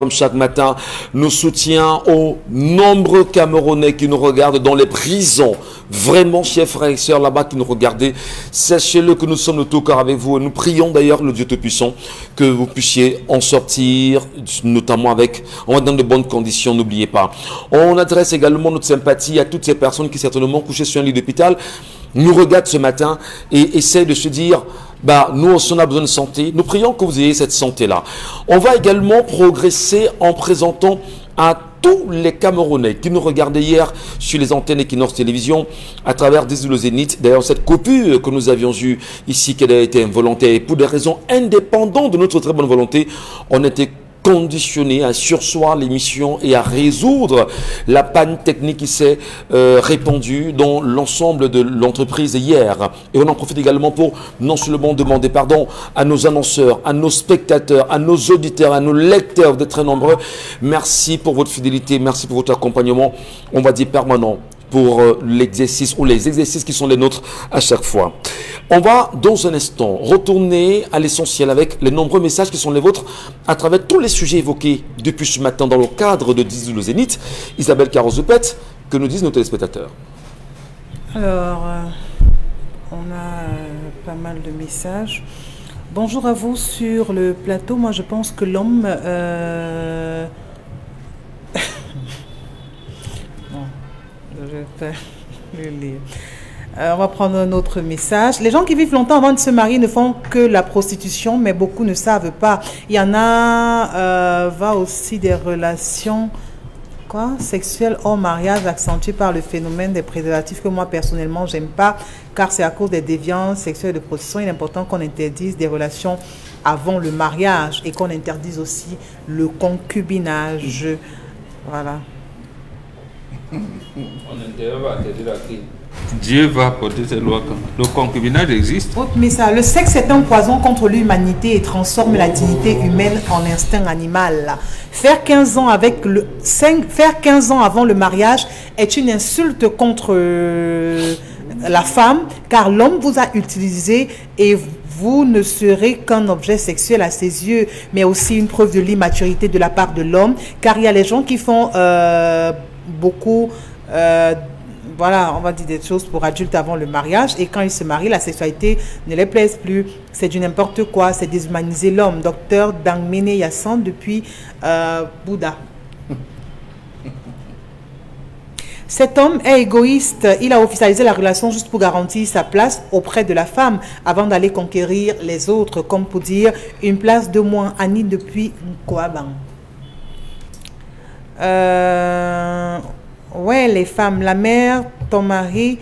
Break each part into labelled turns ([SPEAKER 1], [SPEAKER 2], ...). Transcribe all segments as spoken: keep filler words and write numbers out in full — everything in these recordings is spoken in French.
[SPEAKER 1] Comme chaque matin, nous soutiens aux nombreux Camerounais qui nous regardent dans les prisons. Vraiment, chers frères et sœurs là-bas qui nous regardez, sachez-le que nous sommes de tout cœur avec vous. Et nous prions d'ailleurs le Dieu Tout-Puissant que vous puissiez en sortir, notamment avec, on va dans de bonnes conditions, n'oubliez pas. On adresse également notre sympathie à toutes ces personnes qui certainement couchées sur un lit d'hôpital nous regardent ce matin et essaient de se dire... Bah, nous aussi on a besoin de santé. Nous prions que vous ayez cette santé-là. On va également progresser en présentant à tous les Camerounais qui nous regardaient hier sur les antennes Equinox Télévision à travers des le Zénith. D'ailleurs, cette coupure que nous avions eue ici, qui a été involontaire, et pour des raisons indépendantes de notre très bonne volonté, on était conditionné à sursoir l'émission et à résoudre la panne technique qui s'est euh, répandue dans l'ensemble de l'entreprise hier. Et on en profite également pour non seulement demander pardon à nos annonceurs, à nos spectateurs, à nos auditeurs, à nos lecteurs d'être très nombreux. Merci pour votre fidélité, merci pour votre accompagnement, on va dire permanent, pour euh, l'exercice ou les exercices qui sont les nôtres à chaque fois. On va dans un instant retourner à l'essentiel avec les nombreux messages qui sont les vôtres à travers tous les sujets évoqués depuis ce matin dans le cadre de dix le Zénith. Isabelle Carozepet, que nous disent nos téléspectateurs?
[SPEAKER 2] Alors, euh, on a euh, pas mal de messages. Bonjour à vous sur le plateau. Moi, je pense que l'homme... Euh... bon, je vais le lire. Euh, on va prendre un autre message. Les gens qui vivent longtemps avant de se marier ne font que la prostitution, mais beaucoup ne savent pas. Il y en a, euh, va aussi des relations quoi, sexuelles hors mariage accentuées par le phénomène des préservatifs que moi personnellement j'aime pas, car c'est à cause des déviances sexuelles et de prostitution. Il est important qu'on interdise des relations avant le mariage et qu'on interdise aussi le concubinage. Voilà.
[SPEAKER 3] On va interdire la crise. Dieu va porter ses lois quand le concubinage existe.
[SPEAKER 2] Autre message, le sexe est un poison contre l'humanité et transforme la dignité humaine en instinct animal. Faire quinze ans avec le cinq, faire quinze ans avant le mariage est une insulte contre euh, la femme, car l'homme vous a utilisé et vous ne serez qu'un objet sexuel à ses yeux, mais aussi une preuve de l'immaturité de la part de l'homme, car il y a les gens qui font euh, beaucoup euh, voilà, on va dire des choses pour adultes avant le mariage, et quand ils se marient, la sexualité ne les plaise plus. C'est du n'importe quoi, c'est déshumaniser l'homme. Docteur Dangmene Yassan depuis euh, Bouddha. Cet homme est égoïste. Il a officialisé la relation juste pour garantir sa place auprès de la femme avant d'aller conquérir les autres, comme pour dire une place de moins. Annie depuis Nkouaban. Euh... Ouais, les femmes, la mère, ton mari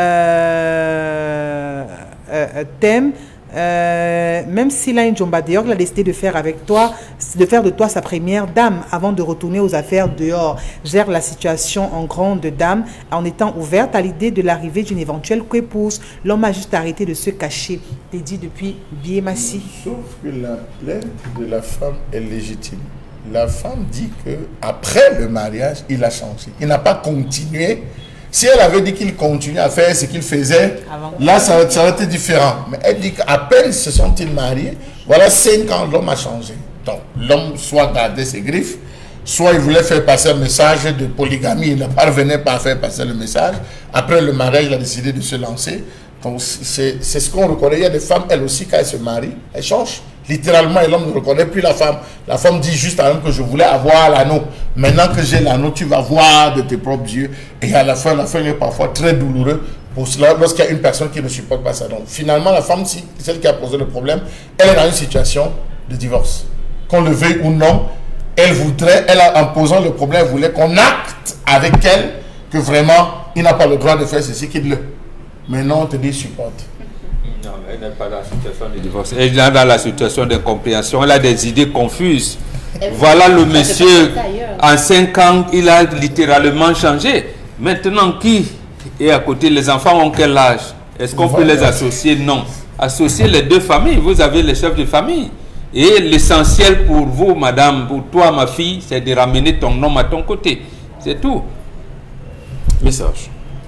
[SPEAKER 2] euh, euh, t'aime, euh, même s'il a une jomba dehors, il a décidé de faire avec toi, de faire de toi sa première dame avant de retourner aux affaires dehors. Gère la situation en grande dame en étant ouverte à l'idée de l'arrivée d'une éventuelle coépouse. L'homme a juste arrêté de se cacher. T'es dit depuis Biémassi.
[SPEAKER 4] Sauf que la plainte de la femme est légitime. La femme dit que après le mariage, il a changé. Il n'a pas continué. Si elle avait dit qu'il continuait à faire ce qu'il faisait, avant. Là, ça, ça aurait été différent. Mais elle dit qu'à peine se sont-ils mariés, voilà cinq ans, l'homme a changé. Donc, l'homme soit gardé ses griffes, soit il voulait faire passer un message de polygamie, il ne parvenait pas à faire passer le message. Après le mariage, il a décidé de se lancer. Donc, c'est ce qu'on reconnaît. Il y a des femmes, elles aussi, quand elles se marient, elles changent. Littéralement, l'homme ne reconnaît plus la femme. La femme dit juste à l'homme que je voulais avoir l'anneau. Maintenant que j'ai l'anneau, tu vas voir de tes propres yeux. Et à la fin, la fin est parfois très douloureuse pour cela lorsqu'il y a une personne qui ne supporte pas ça. Donc finalement, la femme, si, celle qui a posé le problème, elle est dans une situation de divorce. Qu'on le veuille ou non, elle voudrait, elle en posant le problème, elle voulait qu'on acte avec elle que vraiment, il n'a pas le droit de faire ceci, qu'il le. Mais non, on te dit supporte.
[SPEAKER 3] Non, mais elle n'est pas dans la situation de divorce. Elle est dans la situation d'incompréhension. Elle a des idées confuses. Voilà le monsieur, en cinq ans, il a littéralement changé. Maintenant, qui est à côté? Les enfants ont quel âge? Est-ce qu'on peut les associer? Non. Associer les deux familles. Vous avez les chefs de famille. Et l'essentiel pour vous, madame, pour toi, ma fille, c'est de ramener ton homme à ton côté. C'est tout.
[SPEAKER 1] Message.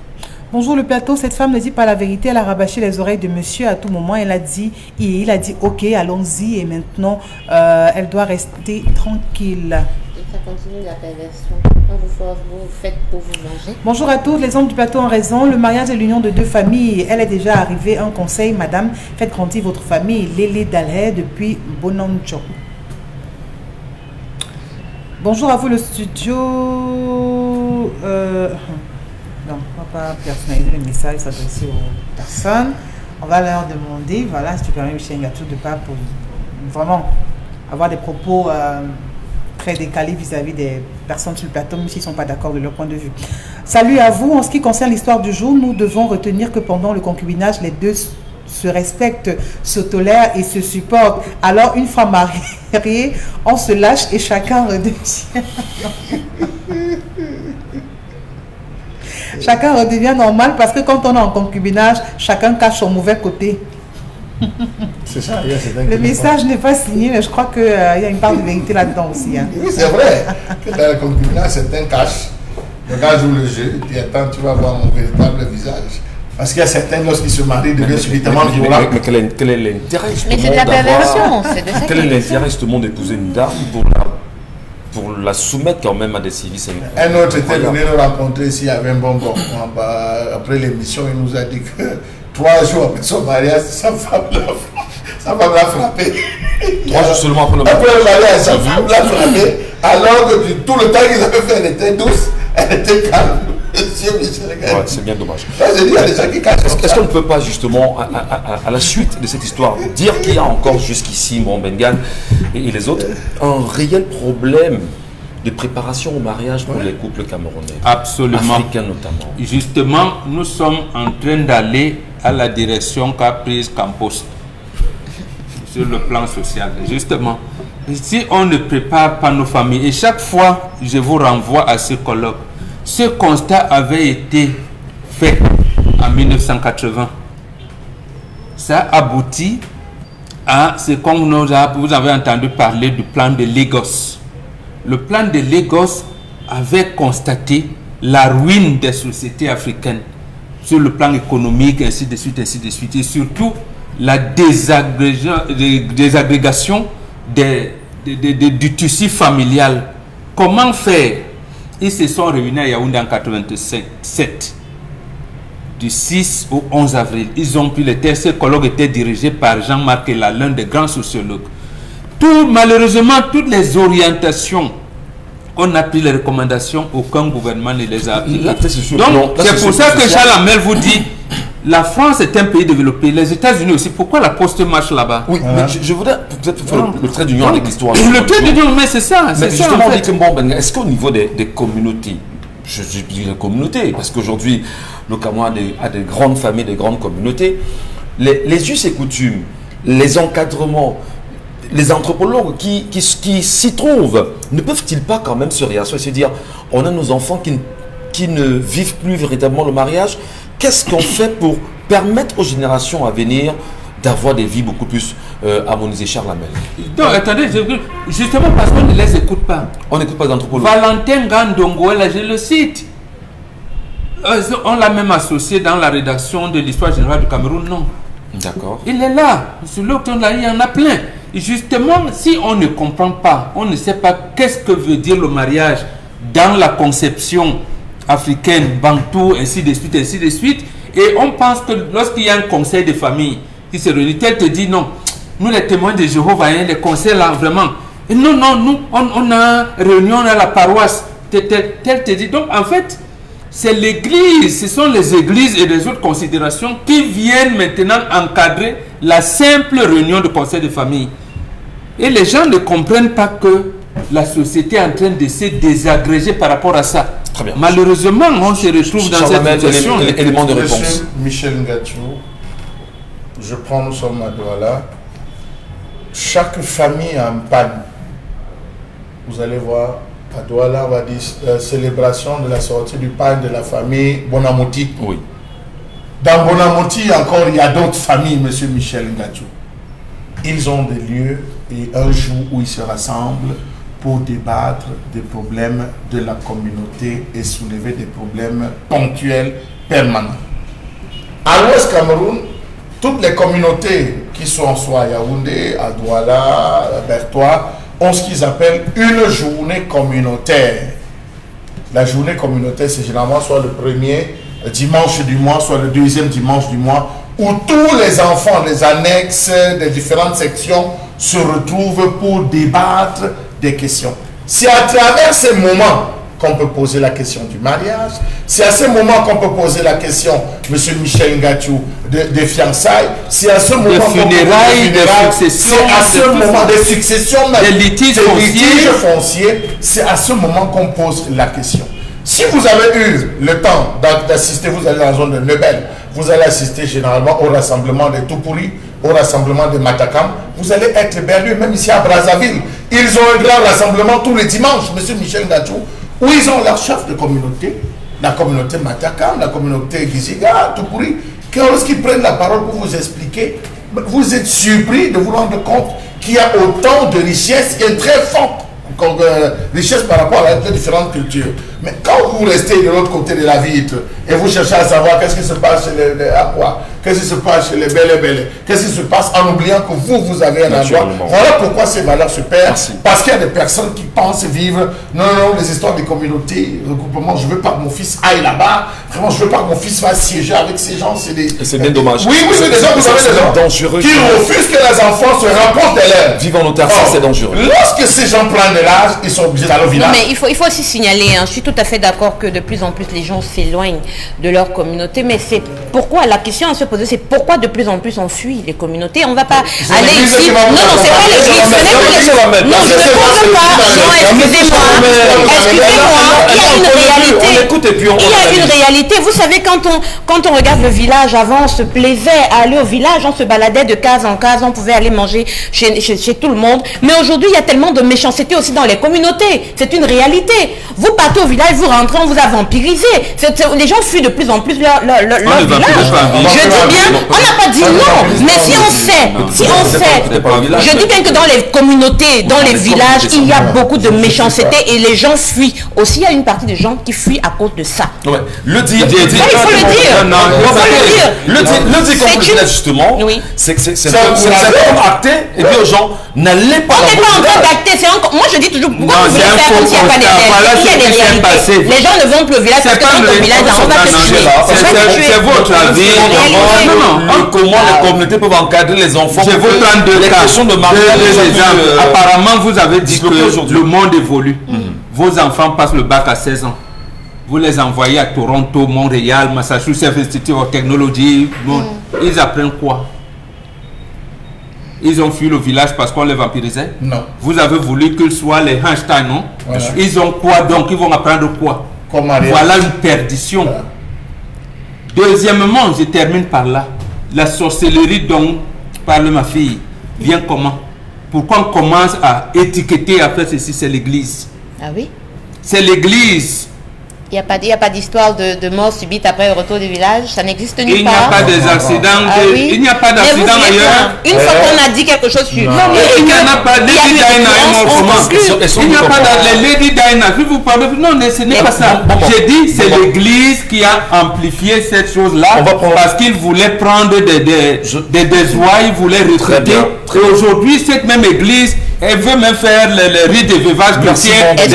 [SPEAKER 2] Bonjour le plateau, cette femme ne dit pas la vérité, elle a rabâché les oreilles de monsieur à tout moment, elle a dit, il, il a dit ok, allons-y et maintenant euh, elle doit rester tranquille.
[SPEAKER 5] Ça continue la perversion. Quand vous, vous, vous faites pour vous manger.
[SPEAKER 2] Bonjour à tous, les hommes du plateau ont raison, le mariage est l'union de deux familles, elle est déjà arrivée, un conseil, madame, faites grandir votre famille, Lélé Dalher depuis Bonancho. Bonjour à vous le studio... Euh... Non, on ne va pas personnaliser le message, s'adresser aux personnes. On va leur demander, voilà, si tu permets Michel Ngatou de pas pour vraiment avoir des propos euh, très décalés vis-à-vis des personnes sur le plateau, même s'ils ne sont pas d'accord de leur point de vue. Salut à vous. En ce qui concerne l'histoire du jour, nous devons retenir que pendant le concubinage, les deux se respectent, se tolèrent et se supportent. Alors, une fois mariée, on se lâche et chacun redevient... Chacun redevient normal parce que quand on est en concubinage, chacun cache son mauvais côté.
[SPEAKER 4] C'est ça.
[SPEAKER 2] Le message n'est pas signé, mais je crois qu'il euh, y a une part de vérité là-dedans aussi. Hein.
[SPEAKER 4] Oui, c'est vrai. Que dans le concubinage, certains cachent. Le gars joue le jeu, et attends, tu vas voir mon véritable visage. Parce qu'il y a certains, lorsqu'ils se marient, deviennent subitement violents.
[SPEAKER 1] Mais quel est, quel est l'intérêt
[SPEAKER 5] Mais c'est de la perversion. C'est de ça.
[SPEAKER 1] Quel est l'intérêt justement d'épouser une dame pour la, pour la soumettre quand même à des services?
[SPEAKER 4] Un autre était venu le rencontrer ici, il y avait un bonbon. Après l'émission, il nous a dit que trois jours après son mariage, sa femme l'a frappé.
[SPEAKER 1] Trois jours seulement après le mariage.
[SPEAKER 4] Après le mariage, sa femme l'a frappé. Alors que tout le temps qu'ils avaient fait, elle était douce, elle était calme.
[SPEAKER 1] Ouais, c'est bien dommage.
[SPEAKER 4] Est-ce
[SPEAKER 1] qu'on ne peut pas justement, à, à, à, à la suite de cette histoire, dire qu'il y a encore jusqu'ici, bon, Bengan et, et les autres, un réel problème de préparation au mariage pour ouais. les couples camerounais?
[SPEAKER 3] Absolument.
[SPEAKER 1] Africains notamment.
[SPEAKER 3] Justement, nous sommes en train d'aller à la direction qu'a prise Campos sur le plan social. Justement, si on ne prépare pas nos familles, et chaque fois, je vous renvoie à ce colloque, ce constat avait été fait en mille neuf cent quatre-vingts. Ça aboutit à ce qu'on nous a, vous avez entendu parler du plan de Lagos. Le plan de Lagos avait constaté la ruine des sociétés africaines sur le plan économique, ainsi de suite, ainsi de suite, et surtout la désagrégation des, des, des, des, du tissu familial. Comment faire? Ils se sont réunis à Yaoundé en mille neuf cent quatre-vingt-sept, du six au onze avril. Ils ont pu, le tertiaire colloque était dirigé par Jean-Marc Ella, l'un des grands sociologues. Tout, malheureusement, toutes les orientations, on a pris les recommandations, aucun gouvernement ne les a appliquées. Donc, c'est pour ça que Charles Hamel vous dit, la France est un pays développé, les États-Unis aussi. Pourquoi la poste marche là-bas?
[SPEAKER 1] Oui, voilà. mais je, je voudrais peut-être faire le, le trait d'union avec l'histoire.
[SPEAKER 3] Le trait d'union, mais c'est ça.
[SPEAKER 1] Mais
[SPEAKER 3] ça,
[SPEAKER 1] justement,
[SPEAKER 3] en fait.
[SPEAKER 1] dit que bon, ben, est-ce qu'au niveau des, des communautés, je, je dis les communautés, parce qu'aujourd'hui, le Cameroun a des, a des grandes familles, des grandes communautés, les, les us et coutumes, les encadrements, les anthropologues qui, qui, qui s'y trouvent, ne peuvent-ils pas quand même se réasseoir et se dire, on a nos enfants qui, qui ne vivent plus véritablement le mariage? Qu'est-ce qu'on fait pour permettre aux générations à venir d'avoir des vies beaucoup plus euh, harmonisées, Charles Hamel?
[SPEAKER 3] Non, attendez, je, justement parce qu'on ne les écoute pas.
[SPEAKER 1] On n'écoute pas les anthropologues.
[SPEAKER 3] Valentin Gandongo, là, je le cite. Euh, on l'a même associé dans la rédaction de l'histoire générale du Cameroun, non.
[SPEAKER 1] D'accord.
[SPEAKER 3] Il est là. Sur l'autre, il y en a plein. Et justement, si on ne comprend pas, on ne sait pas qu'est-ce que veut dire le mariage dans la conception africaine, bantou, ainsi de suite, ainsi de suite. Et on pense que lorsqu'il y a un conseil de famille qui se réunit, tel te dit non, nous les témoins de Jéhovah, hein, les conseils là, vraiment. Et non, non, nous, on, on a réunion à la paroisse, tel, tel, tel te dit. Donc en fait, c'est l'église, ce sont les églises et les autres considérations qui viennent maintenant encadrer la simple réunion de conseil de famille. Et les gens ne comprennent pas que la société est en train de se désagréger par rapport à ça.
[SPEAKER 1] Très bien.
[SPEAKER 3] Malheureusement, on se retrouve dans cette situation.
[SPEAKER 1] Élément de réponse.
[SPEAKER 4] Monsieur Michel Ngatou, je prends, nous sommes à Douala. Chaque famille a un panne. Vous allez voir, à Douala, on va dire euh, célébration de la sortie du panne de la famille Bonamouti.
[SPEAKER 1] Oui.
[SPEAKER 4] Dans Bonamouti, encore, il y a d'autres familles, monsieur Michel Ngatou. Ils ont des lieux et un jour où ils se rassemblent pour débattre des problèmes de la communauté et soulever des problèmes ponctuels permanents. À l'Ouest Cameroun, toutes les communautés qui sont soit à Yaoundé, à Douala, à Bertois, ont ce qu'ils appellent une journée communautaire. La journée communautaire, c'est généralement soit le premier dimanche du mois, soit le deuxième dimanche du mois, où tous les enfants, les annexes des différentes sections se retrouvent pour débattre des questions. C'est à travers ces moments qu'on peut poser la question du mariage. C'est à ce moment qu'on peut poser la question, monsieur Michel Ngachou, des de fiançailles. C'est à ce moment qu'on peut poser des successions. C'est à ce moment des successions,
[SPEAKER 3] des litiges
[SPEAKER 4] fonciers. C'est à ce moment qu'on pose la question. Si vous avez eu le temps d'assister, vous allez dans la zone de Nebel, vous allez assister généralement au rassemblement des Toupouri, au rassemblement de Matakam, vous allez être berlu, même ici à Brazzaville. Ils ont un grand rassemblement tous les dimanches, monsieur Michel Ngachou, où ils ont leur chef de communauté, la communauté Matakam, la communauté Giziga, Toupouri, que lorsqu'ils prennent la parole pour vous expliquer, vous êtes surpris de vous rendre compte qu'il y a autant de richesses et très fortes euh, richesses par rapport à les différentes cultures. Mais quand vous restez de l'autre côté de la vitre et vous cherchez à savoir qu'est-ce qui se passe chez les, les Aqua, qu'est-ce qui se passe chez les Belle Belle, qu'est-ce qui se passe en oubliant que vous, vous avez un endroit. Voilà pourquoi ces valeurs se perdent. Merci. Parce qu'il y a des personnes qui pensent vivre, non, non, les histoires des communautés, regroupement, je veux pas que mon fils aille là-bas, vraiment, je veux pas que mon fils va siéger avec ces gens.
[SPEAKER 1] C'est bien dommage.
[SPEAKER 4] Oui, oui, c'est des gens, vous avez des gens
[SPEAKER 1] dangereux
[SPEAKER 4] qui refusent que les enfants se rapprochent d'elles.
[SPEAKER 1] Vivre en autarcie, c'est dangereux.
[SPEAKER 4] Lorsque ces gens prennent de l'âge, ils sont obligés d'aller au village.
[SPEAKER 6] Non, mais il faut, il faut aussi signaler, hein, je suis tout à fait d'accord que de plus en plus les gens s'éloignent de leur communauté, mais c'est pourquoi, la question à se poser, c'est pourquoi de plus en plus on fuit les communautés. On ne va pas aller ici. Non, non, c'est pas l'église. Ce n'est pas l'église. Non, je ne pose pas. Non, excusez-moi. Excusez-moi. Il y a une réalité. Il y a une réalité. Vous savez, quand on, quand on regarde le village, avant, on se plaisait à aller au village, on se baladait de case en case, on pouvait aller manger chez, chez, chez tout le monde. Mais aujourd'hui, il y a tellement de méchanceté aussi dans les communautés. C'est une réalité. Vous partez au village, vous rentrez, on vous a vampirisé. C'est, c'est, les gens fuient de plus en plus leur, leur, leur, leur village. Je dis bien, on n'a pas dit non, mais si on sait, si on sait, je dis bien que dans les communautés, dans les villages, il y a beaucoup de méchanceté et les gens fuient. Aussi, il y a une partie des gens qui fuient à cause de ça.
[SPEAKER 1] Ouais. Le dire,
[SPEAKER 6] il faut le dire. Il faut le dire.
[SPEAKER 1] Le dire, le dire comme je justement, c'est que c'est acté et puis aux gens, n'allez pas.
[SPEAKER 6] On n'est pas en train d'acter, c'est encore. Moi je dis toujours, pourquoi vous voulez faire comme s'il n'y a pas des réalités? Il y a des réalités. Les gens ne vont plus au village parce que dans le village, on va te tuer.
[SPEAKER 3] C'est votre avis.
[SPEAKER 1] Comment les communautés peuvent encadrer les enfants?
[SPEAKER 3] Je vous prendre deux cas.
[SPEAKER 1] De mariage.
[SPEAKER 3] Apparemment, vous avez dit que le monde évolue. Vos enfants passent le bac à seize ans. Vous les envoyez à Toronto, Montréal, Massachusetts Institute of Technology. Bon, ils apprennent quoi? Ils ont fui le village parce qu'on les vampirisait?
[SPEAKER 4] Non.
[SPEAKER 3] Vous avez voulu qu'ils soient les Einstein, non? Voilà. Ils ont quoi donc? Ils vont apprendre quoi? Voilà une perdition. Voilà. Deuxièmement, je termine par là. La sorcellerie dont parle ma fille vient comment? Pourquoi on commence à étiqueter après ceci? C'est l'église.
[SPEAKER 6] Ah oui?
[SPEAKER 3] C'est l'église.
[SPEAKER 6] Il n'y a pas d'histoire de, de mort subite après le retour du village, ça n'existe nulle part.
[SPEAKER 3] Il n'y a pas des accidents, ah, de, oui. Il n'y a pas d'accident ailleurs.
[SPEAKER 6] Une fois qu'on a dit quelque chose sur...
[SPEAKER 3] Non, mais il n'y en a pas. Lady Diana est mort comment? Il n'y a pas de... Lady Diana, je vous parle... Non, ce n'est pas ça. J'ai dit, c'est l'église qui a amplifié cette chose-là parce qu'il voulait prendre des, des, des, des oies, il voulait recruter. Et aujourd'hui, cette même église, elle veut même faire le, le rite de veuvage chrétien.
[SPEAKER 1] On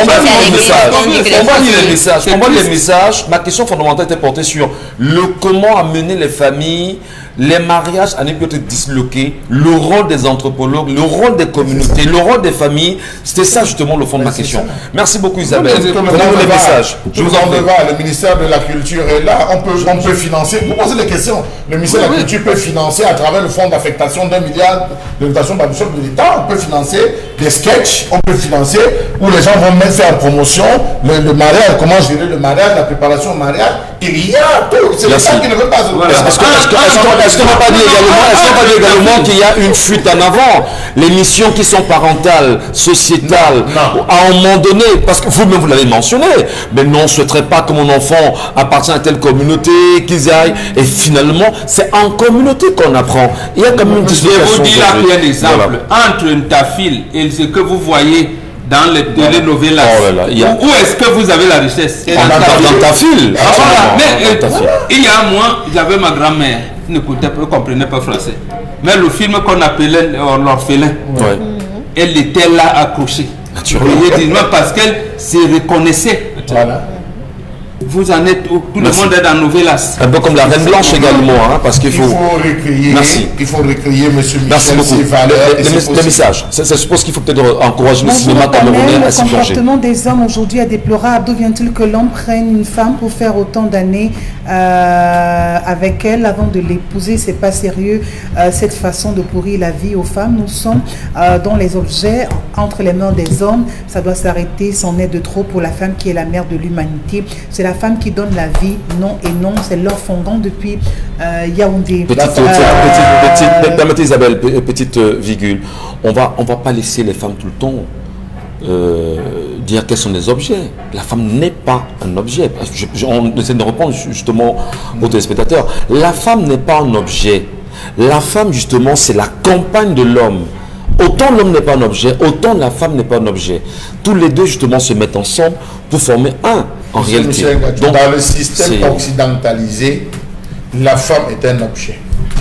[SPEAKER 1] voit les messages. On voit les messages. Ma question fondamentale était portée sur le comment amener les familles, les mariages à ne plus être disloqués, le rôle des anthropologues, le rôle des communautés, le rôle des familles. C'était ça justement le fond de ma question. Merci beaucoup Isabelle.
[SPEAKER 4] Prenez les messages. Je vous en demande. Le ministère de la Culture est là. On peut, on peut financer. Vous posez des questions. Le ministère de la Culture peut financer à travers le fonds d'affectation d'un milliard de dotation par de l'État. On peut financer des sketchs. On peut financer où les gens vont même faire promotion, le, le mariage, comment gérer le mariage, la préparation au mariage. Il y a tout. C'est ça qui ne veut pas.
[SPEAKER 1] Est-ce qu'on n'a pas dit également, est-ce qu'on n'a pas dit également qu'il y a une fuite en avant? Les missions qui sont parentales, sociétales, non, non. à un moment donné, parce que vous-même vous l'avez mentionné, mais non, on ne souhaiterait pas que mon enfant appartient à telle communauté, qu'ils aillent, et finalement, c'est en communauté qu'on apprend. Il y a quand même une dislocation.
[SPEAKER 3] Je vous dis là un exemple. Voilà. Entre une tafile et ce que vous voyez dans les télénovelas.
[SPEAKER 1] Oh là là, il y a...
[SPEAKER 3] Où, où est-ce que vous avez la richesse?
[SPEAKER 1] Dans, dans, dans, dans ta file.
[SPEAKER 3] Ah, voilà. Mais
[SPEAKER 1] dans
[SPEAKER 3] euh,
[SPEAKER 1] ta file.
[SPEAKER 3] il y a un mois, j'avais ma grand-mère qui n'écoutait pas, ne comprenait pas français. Mais le film qu'on appelait L'Orphelin,
[SPEAKER 1] Ouais.
[SPEAKER 3] elle était là accrochée.
[SPEAKER 1] Naturellement.
[SPEAKER 3] Parce qu'elle se reconnaissait.
[SPEAKER 4] Voilà.
[SPEAKER 3] Vous en êtes où? Tout
[SPEAKER 1] Merci.
[SPEAKER 3] le monde est dans Novelas.
[SPEAKER 1] Un peu comme la Reine Blanche également, hein, parce qu'il
[SPEAKER 4] Il
[SPEAKER 1] faut...
[SPEAKER 4] faut recueillir,
[SPEAKER 1] Merci.
[SPEAKER 4] il faut recueillir M. Michel,
[SPEAKER 1] Merci beaucoup.
[SPEAKER 4] ses valeurs
[SPEAKER 1] Les,
[SPEAKER 4] et
[SPEAKER 1] les-
[SPEAKER 4] ses
[SPEAKER 1] les
[SPEAKER 4] possibilités.
[SPEAKER 1] messages. Ça, ça suppose qu'il faut peut-être encourager le
[SPEAKER 2] Bonjour,
[SPEAKER 1] cinéma camerounais
[SPEAKER 2] Daniel,
[SPEAKER 1] à
[SPEAKER 2] le
[SPEAKER 1] s'y plonger.
[SPEAKER 2] comportement des hommes aujourd'hui est déplorable. D'où vient-il que l'homme prenne une femme pour faire autant d'années euh, avec elle avant de l'épouser? C'est pas sérieux. Euh, cette façon de pourrir la vie aux femmes. Nous sommes euh, dans les objets entre les mains des hommes. Ça doit s'arrêter. C'en est de trop pour la femme qui est la mère de l'humanité. C'est la femme qui donne la vie, non et non. C'est leur fondant depuis euh, Yaoundé.
[SPEAKER 1] Petite,
[SPEAKER 2] Euh,
[SPEAKER 1] petite, petite, petite, permettez Isabelle, pe- petite euh, virgule. On va, on va pas laisser les femmes tout le temps euh, dire quels sont les objets. La femme n'est pas un objet. Je- je- on essaie de répondre justement aux téléspectateurs. La femme n'est pas un objet. La femme, justement, c'est la compagne de l'homme. Autant l'homme n'est pas un objet, autant la femme n'est pas un objet. Tous les deux, justement, se mettent ensemble pour former un, en
[SPEAKER 4] Monsieur
[SPEAKER 1] réalité.
[SPEAKER 4] Michel Gadjou,
[SPEAKER 1] Donc,
[SPEAKER 4] dans le système
[SPEAKER 1] c'est-
[SPEAKER 4] occidentalisé, la femme est un objet.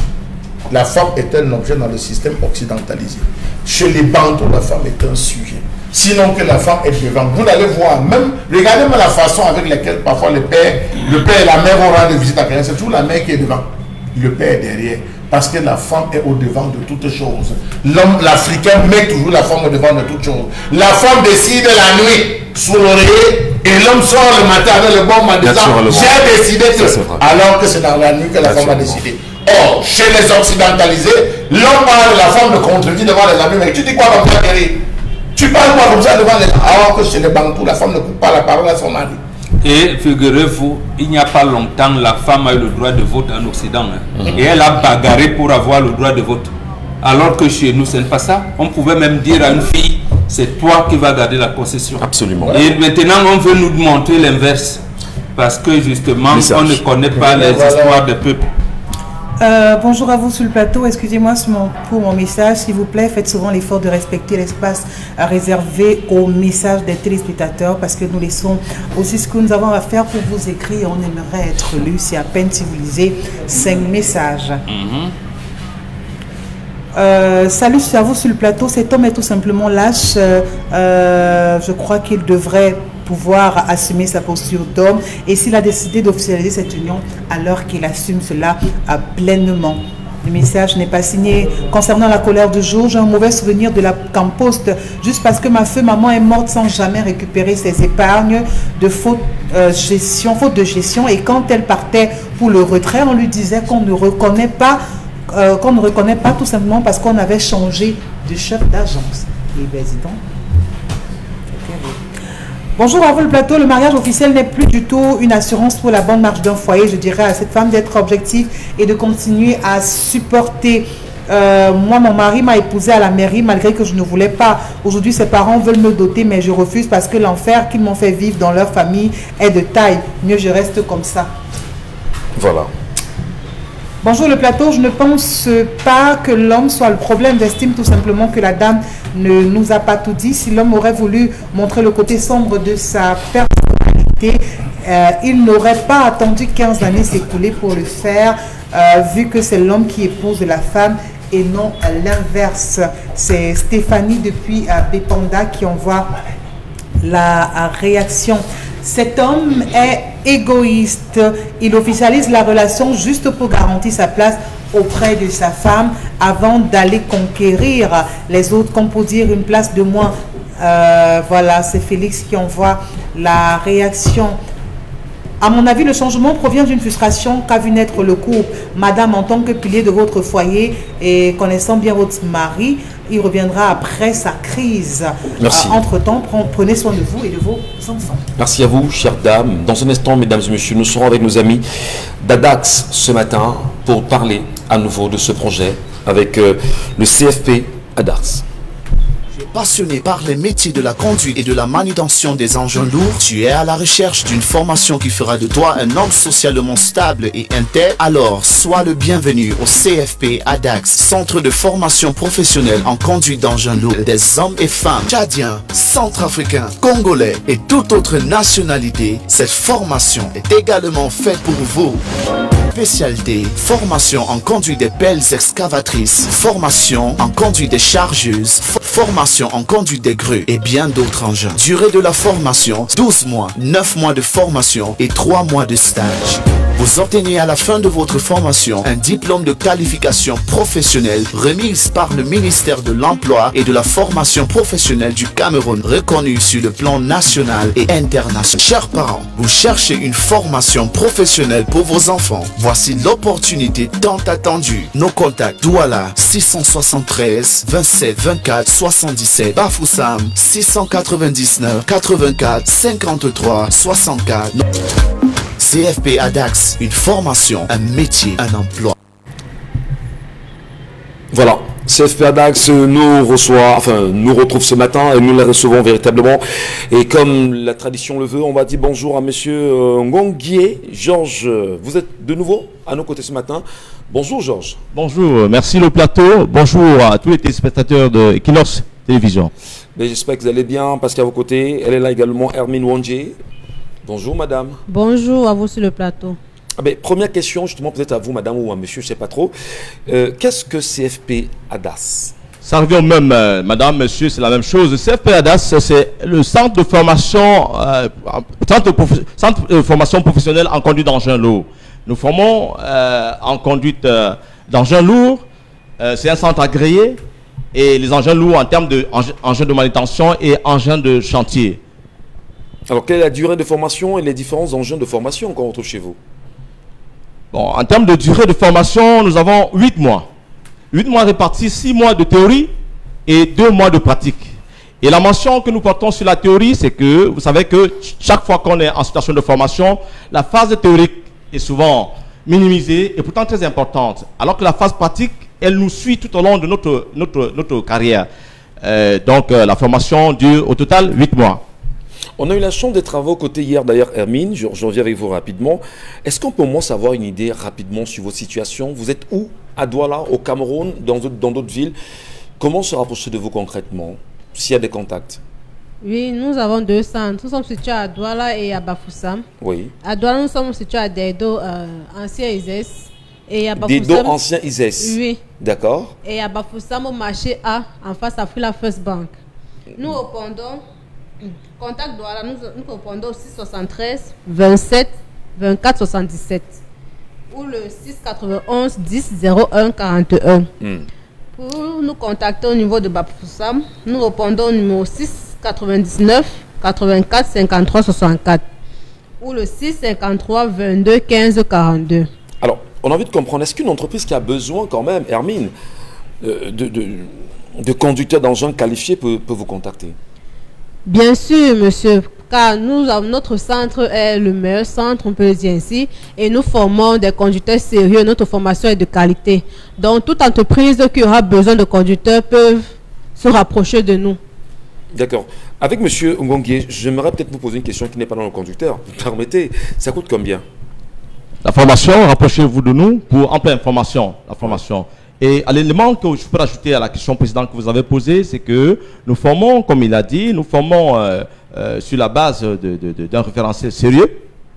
[SPEAKER 4] La femme est un objet dans le système occidentalisé. Chez les Bantous, la femme est un sujet. Sinon que la femme est devant. Vous allez voir, même, regardez-moi la façon avec laquelle parfois le père, le père et la mère vont rendre visite à quelqu'un. C'est toujours la mère qui est devant. Le père est derrière. Parce que la femme est au devant de toutes choses. L'homme, l'Africain met toujours la femme au devant de toutes choses. La femme décide la nuit sous l'oreiller et l'homme sort le matin avec le bon en
[SPEAKER 1] Bien
[SPEAKER 4] disant
[SPEAKER 1] sûr, le bon.
[SPEAKER 4] j'ai décidé que.
[SPEAKER 1] Ça, c'est vrai.
[SPEAKER 4] Alors que c'est dans la nuit que la
[SPEAKER 1] Bien
[SPEAKER 4] femme a
[SPEAKER 1] sûr,
[SPEAKER 4] décidé. Or, chez les occidentalisés, l'homme parle, la femme le contredit devant les amis. Mais tu dis quoi comme ça, Thierry? Tu parles quoi comme ça devant les amis? Alors que chez les Bantous, la femme ne coupe pas la parole à son mari.
[SPEAKER 3] Et figurez-vous, il n'y a pas longtemps, la femme a eu le droit de vote en Occident. Hein. Et elle a bagarré pour avoir le droit de vote. Alors que chez nous, ce n'est pas ça. On pouvait même dire à une fille, c'est toi qui vas garder la concession.
[SPEAKER 1] Absolument.
[SPEAKER 3] Et maintenant, on veut nous montrer l'inverse. Parce que justement,
[SPEAKER 1] Message.
[SPEAKER 3] on ne connaît pas les
[SPEAKER 4] Voilà.
[SPEAKER 3] histoires des peuples.
[SPEAKER 2] Euh, bonjour à vous sur le plateau. Excusez-moi pour mon message. S'il vous plaît, faites souvent l'effort de respecter l'espace réservé aux messages des téléspectateurs parce que nous laissons aussi ce que nous avons à faire pour vous écrire. On aimerait être lu. C'est à peine si vous lisez cinq messages.
[SPEAKER 3] Mhm.
[SPEAKER 2] Euh, salut à vous sur le plateau. Cet homme est tout simplement lâche. Euh, euh, je crois qu'il devrait pouvoir assumer sa posture d'homme. Et s'il a décidé d'officialiser cette union, alors qu'il assume cela euh, pleinement. Le message n'est pas signé. Concernant la colère du jour, j'ai un mauvais souvenir de la camposte, juste parce que ma feu maman est morte sans jamais récupérer ses épargnes de faute, euh, gestion, faute de gestion. Et quand elle partait pour le retrait, on lui disait qu'on ne reconnaît pas Euh, qu'on ne reconnaît pas tout simplement parce qu'on avait changé de chef d'agence. Et ben, dis donc. Bonjour à vous le plateau. Le mariage officiel n'est plus du tout une assurance pour la bonne marche d'un foyer. Je dirais à cette femme d'être objective et de continuer à supporter. Euh, moi, mon mari m'a épousée à la mairie malgré que je ne voulais pas. Aujourd'hui, ses parents veulent me doter, mais je refuse parce que l'enfer qu'ils m'ont fait vivre dans leur famille est de taille. Mieux, je reste comme ça.
[SPEAKER 1] Voilà.
[SPEAKER 2] Bonjour le plateau, je ne pense pas que l'homme soit le problème, j'estime tout simplement que la dame ne nous a pas tout dit. Si l'homme aurait voulu montrer le côté sombre de sa personnalité, euh, il n'aurait pas attendu quinze années s'écouler pour le faire, euh, vu que c'est l'homme qui épouse la femme et non l'inverse. C'est Stéphanie depuis euh, Bépanda qui envoie la euh, réaction. Cet homme est égoïste. Il officialise la relation juste pour garantir sa place auprès de sa femme avant d'aller conquérir les autres, comme pour dire une place de moins. Euh, voilà, c'est Félix qui envoie la réaction. À mon avis, le changement provient d'une frustration qu'a vu naître le couple. Madame, en tant que pilier de votre foyer et connaissant bien votre mari, il reviendra après sa crise.
[SPEAKER 1] Merci.
[SPEAKER 2] Euh, entre-temps, prenez soin de vous et de vos enfants.
[SPEAKER 1] Merci à vous, chères dames. Dans un instant, mesdames et messieurs, nous serons avec nos amis d'Adax ce matin pour parler à nouveau de ce projet avec euh, le C F P Adax.
[SPEAKER 4] Je
[SPEAKER 7] passionné par les métiers de la conduite et de la manutention des engins lourds, tu es à la recherche d'une formation qui fera de toi un homme socialement stable et intègre, alors sois le bienvenu au C F P ADAX, Centre de formation professionnelle en conduite d'engins lourds des hommes et femmes, tchadiens, centrafricains, congolais et toute autre nationalité. Cette formation est également faite pour vous. Spécialité, formation en conduite des pelles excavatrices, formation en conduite des chargeuses, formation en conduite des grues et bien d'autres engins. Durée de la formation, douze mois, neuf mois de formation et trois mois de stage. Vous obtenez à la fin de votre formation un diplôme de qualification professionnelle remise par le ministère de l'Emploi et de la formation professionnelle du Cameroun, reconnu sur le plan national et international. Chers parents, vous cherchez une formation professionnelle pour vos enfants. Voici l'opportunité tant attendue. Nos contacts: Douala six cent soixante-treize vingt-sept vingt-quatre soixante-dix-sept, Bafoussam six cent quatre-vingt-dix-neuf quatre-vingt-quatre cinquante-trois soixante-quatre. C F P ADAX, une formation, un métier, un emploi.
[SPEAKER 1] Voilà, C F P ADAX nous reçoit, enfin nous retrouve ce matin et nous les recevons véritablement. Et comme la tradition le veut, on va dire bonjour à monsieur euh, Ngonguié. Georges, vous êtes de nouveau à nos côtés ce matin. Bonjour Georges.
[SPEAKER 8] Bonjour, merci le plateau. Bonjour à tous les téléspectateurs de Equinox Télévision.
[SPEAKER 1] J'espère que vous allez bien parce qu'à vos côtés, elle est là également, Hermine Wandje. Bonjour madame.
[SPEAKER 9] Bonjour à vous sur le plateau.
[SPEAKER 1] Ah ben, première question justement peut-être à vous madame ou à monsieur, je ne sais pas trop. Euh, Qu'est-ce que C F P ADAS?
[SPEAKER 8] Ça revient au même, euh, madame, monsieur, c'est la même chose. Le C F P ADAS, c'est le centre de formation, euh, centre, de centre de formation professionnelle en conduite d'engins lourds. Nous formons euh, en conduite euh, d'engins lourds. Euh, c'est un centre agréé et les engins lourds en termes d'engins de manutention et engins de chantier.
[SPEAKER 1] Alors, quelle est la durée de formation et les différents engins de formation qu'on retrouve chez vous?
[SPEAKER 8] Bon, en termes de durée de formation, nous avons huit mois. huit mois répartis, six mois de théorie et deux mois de pratique. Et la mention que nous portons sur la théorie, c'est que vous savez que chaque fois qu'on est en situation de formation, la phase théorique est souvent minimisée et pourtant très importante. Alors que la phase pratique, elle nous suit tout au long de notre, notre, notre carrière. Euh, donc, euh, la formation dure au total huit mois.
[SPEAKER 1] On a eu la chance d'être à vos côtés hier d'ailleurs, Hermine, je, je reviens avec vous rapidement. Est-ce qu'on peut au moins savoir une idée rapidement sur votre situation? Vous êtes où? À Douala, au Cameroun, dans d'autres villes? Comment se rapprocher de vous concrètement, s'il y a des contacts?
[SPEAKER 9] Oui, nous avons deux centres. Nous sommes situés à Douala et à Bafoussam.
[SPEAKER 1] Oui. À
[SPEAKER 9] Douala, nous sommes situés à Dedo, euh, ancien I S E S. Et à
[SPEAKER 1] Bafoussam, Dedo, ancien I S E S.
[SPEAKER 9] Oui.
[SPEAKER 1] D'accord.
[SPEAKER 9] Et à Bafoussam, au marché A, en face à Frila First Bank. Nous répondons... Contact Douala, nous, nous répondons au six cent soixante-treize vingt-sept vingt-quatre soixante-dix-sept ou le six cent quatre-vingt-onze dix zéro un quarante-et-un. Mm. Pour nous contacter au niveau de Bafoussam, nous répondons au numéro six cent quatre-vingt-dix-neuf quatre-vingt-quatre cinquante-trois soixante-quatre ou le six cent cinquante-trois vingt-deux quinze quarante-deux.
[SPEAKER 1] Alors, on a envie de comprendre, est-ce qu'une entreprise qui a besoin quand même, Hermine, de, de, de, de conducteurs d'engins qualifiés peut, peut vous contacter?
[SPEAKER 9] Bien sûr, monsieur, car nous, notre centre est le meilleur centre, on peut le dire ainsi, et nous formons des conducteurs sérieux, notre formation est de qualité. Donc, toute entreprise qui aura besoin de conducteurs peut se rapprocher de nous.
[SPEAKER 1] D'accord. Avec monsieur Ngonguié, j'aimerais peut-être vous poser une question qui n'est pas dans le conducteur. Vous permettez, ça coûte combien?
[SPEAKER 8] La formation, rapprochez-vous de nous pour en pleine formation, la formation. Et l'élément que je peux rajouter à la question précédente que vous avez posée, c'est que nous formons, comme il a dit, nous formons euh, euh, sur la base d'un de, de, de, référentiel sérieux.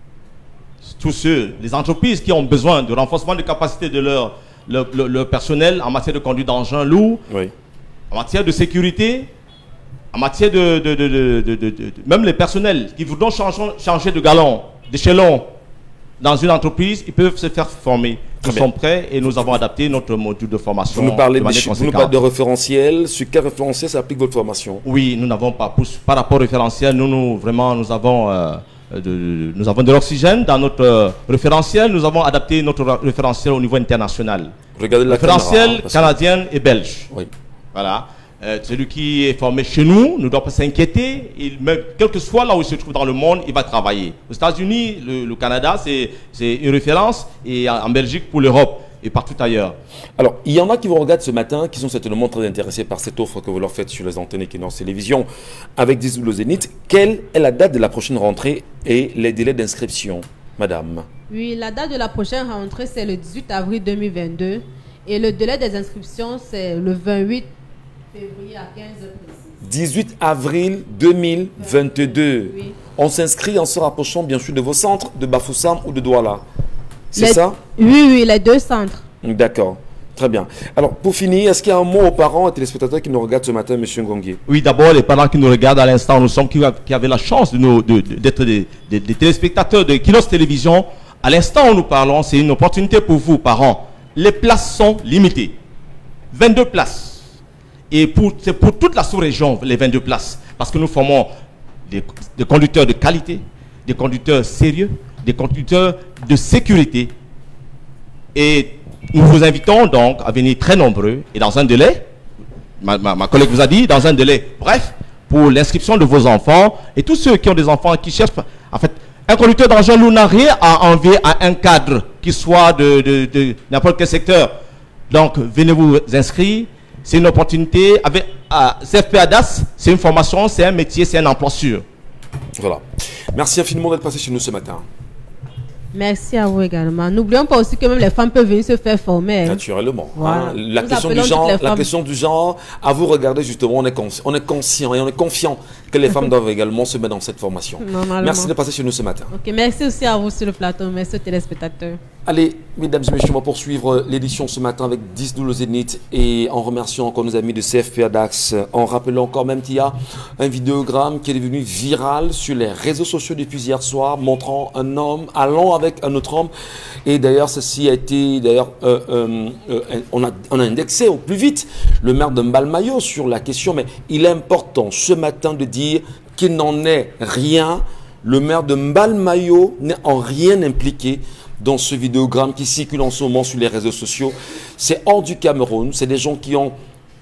[SPEAKER 8] Tous ceux, les entreprises qui ont besoin de renforcement de capacité de leur, leur, leur, leur personnel en matière de conduite d'engins lourds, oui. En matière de sécurité, en matière de, de, de, de, de, de, de, de même les personnels qui voudront changer, changer de galon, d'échelon dans une entreprise, ils peuvent se faire former. Nous sommes prêts et nous avons adapté notre module de formation.
[SPEAKER 1] Vous nous parlez de, de, vous nous parlez de référentiel. Sur quel référentiel s'applique votre formation?
[SPEAKER 8] Oui, nous n'avons pas, par rapport au référentiel, nous, nous vraiment, nous avons, euh, de, nous avons de l'oxygène dans notre euh, référentiel. Nous avons adapté notre référentiel au niveau international.
[SPEAKER 1] Regardez la
[SPEAKER 8] référentiel
[SPEAKER 1] caméra, hein,
[SPEAKER 8] canadien et belge.
[SPEAKER 1] Oui. Voilà.
[SPEAKER 8] Euh, celui qui est formé chez nous ne doit pas s'inquiéter. Quel que soit là où il se trouve dans le monde, il va travailler. Aux États-Unis, le, le Canada, c'est une référence, et en, en Belgique pour l'Europe. et partout ailleurs.
[SPEAKER 1] Alors, il y en a qui vous regardent ce matin, qui sont certainement très intéressés par cette offre que vous leur faites sur les antennes Equinox Télévision avec dix le Zénith. Quelle est la date de la prochaine rentrée et les délais d'inscription, madame?
[SPEAKER 9] Oui, la date de la prochaine rentrée, c'est le dix-huit avril deux mille vingt-deux. Et le délai des inscriptions, c'est le vingt-huit février à quinze heures précises.
[SPEAKER 1] dix-huit avril deux mille vingt-deux.
[SPEAKER 9] Oui.
[SPEAKER 1] On s'inscrit en se rapprochant bien sûr de vos centres, de Bafoussam ou de Douala. C'est
[SPEAKER 9] Les-
[SPEAKER 1] ça?
[SPEAKER 9] Oui, oui, les deux centres.
[SPEAKER 1] D'accord. Très bien. Alors, pour finir, est-ce qu'il y a un mot aux parents et téléspectateurs qui nous regardent ce matin, M. Ngongi?
[SPEAKER 8] Oui, d'abord, les parents qui nous regardent à l'instant, nous sommes qui, qui avaient la chance de nous- de- de- d'être des, des- des téléspectateurs de Equinox Télévision. À l'instant où nous parlons, c'est une opportunité pour vous, parents. Les places sont limitées. vingt-deux places. Et pour, c'est pour toute la sous-région, les vingt-deux places. Parce que nous formons des, des conducteurs de qualité, des conducteurs sérieux, des conducteurs de sécurité. Et nous vous invitons donc à venir très nombreux et dans un délai, ma, ma- ma collègue vous a dit, dans un délai bref, pour l'inscription de vos enfants et tous ceux qui ont des enfants qui cherchent, en fait, un conducteur d'engin lourd n'a rien à envier à un cadre qui soit de, de- de n'importe quel secteur. Donc, venez vous inscrire, c'est une opportunité. Avec à C F P A D A S, c'est une formation, c'est un métier, c'est un emploi sûr.
[SPEAKER 1] Voilà. Merci infiniment d'être passé chez nous ce matin.
[SPEAKER 9] Merci à vous également. N'oublions pas aussi que même les femmes peuvent venir se faire former. hein.
[SPEAKER 1] Naturellement.
[SPEAKER 9] Voilà.
[SPEAKER 1] Hein. La,
[SPEAKER 9] Nous
[SPEAKER 1] question du
[SPEAKER 9] appelons
[SPEAKER 1] genre,
[SPEAKER 9] toutes les
[SPEAKER 1] la
[SPEAKER 9] femmes.
[SPEAKER 1] question du genre, à vous regarder justement, on est, consci- on est conscient et on est confiant que les femmes doivent également se mettre dans cette formation.
[SPEAKER 9] Normalement.
[SPEAKER 1] Merci de passer chez nous ce matin.
[SPEAKER 9] Ok, merci aussi à vous sur le plateau. Merci aux téléspectateurs.
[SPEAKER 1] Allez, mesdames et messieurs, on va poursuivre l'édition ce matin avec dix douze Zénith et en remerciant encore nos amis de C F P A D A X, en rappelant encore même qu'il y a un vidéogramme qui est devenu viral sur les réseaux sociaux depuis hier soir, montrant un homme allant avec un autre homme. Et d'ailleurs, ceci a été, d'ailleurs, euh, euh, euh, on, a, on a indexé au plus vite le maire de Mbalmayo sur la question, mais il est important ce matin de dire qu'il n'en est rien. Le maire de Mbalmayo n'est en rien impliqué dans ce vidéogramme qui circule en ce moment sur les réseaux sociaux. C'est hors du Cameroun. C'est des gens qui ont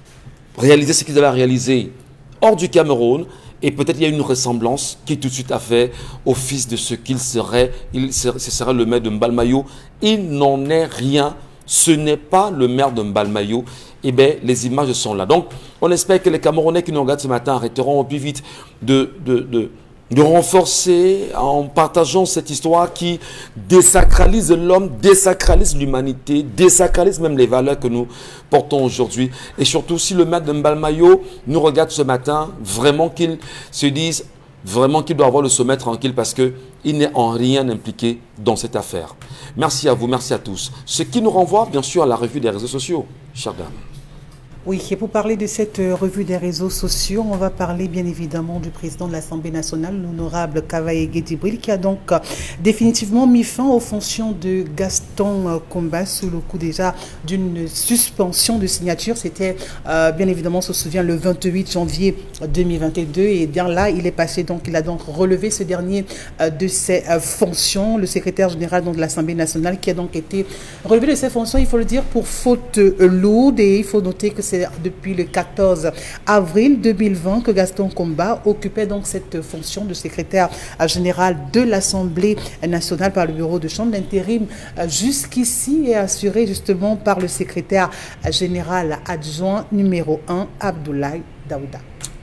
[SPEAKER 1] réalisé ce qu'ils avaient réalisé hors du Cameroun. Et peut-être il y a une ressemblance qui tout de suite a fait office de ce qu'il serait. Il serait, ce serait le maire de Mbalmayo. Il n'en est rien. Ce n'est pas le maire de Mbalmayo. Eh bien, les images sont là. Donc, on espère que les Camerounais qui nous regardent ce matin arrêteront au plus vite de... de, de de renforcer en partageant cette histoire qui désacralise l'homme, désacralise l'humanité, désacralise même les valeurs que nous portons aujourd'hui. Et surtout, si le maire de Mbalmayo nous regarde ce matin, vraiment qu'il se dise vraiment qu'il doit avoir le sommet tranquille parce qu'il n'est en rien impliqué dans cette affaire. Merci à vous, merci à tous. Ce qui nous renvoie bien sûr à la revue des réseaux sociaux, chère dame.
[SPEAKER 2] Oui, et pour parler de cette euh, revue des réseaux sociaux, on va parler bien évidemment du président de l'Assemblée nationale, l'honorable Kavaye Guédibril, qui a donc euh, définitivement mis fin aux fonctions de Gaston euh, Komba sous le coup déjà d'une suspension de signature. C'était euh, bien évidemment, on se souvient, le vingt-huit janvier deux mille vingt-deux. Et bien là, il est passé, donc il a donc relevé ce dernier euh, de ses euh, fonctions. Le secrétaire général donc, de l'Assemblée nationale qui a donc été relevé de ses fonctions, il faut le dire, pour faute euh, lourde. Et il faut noter que c'est depuis le quatorze avril deux mille vingt que Gaston Komba occupait donc cette fonction de secrétaire général de l'Assemblée nationale par le bureau de chambre. L'intérim jusqu'ici est assuré justement par le secrétaire général adjoint numéro un, Abdoulaye Daouda.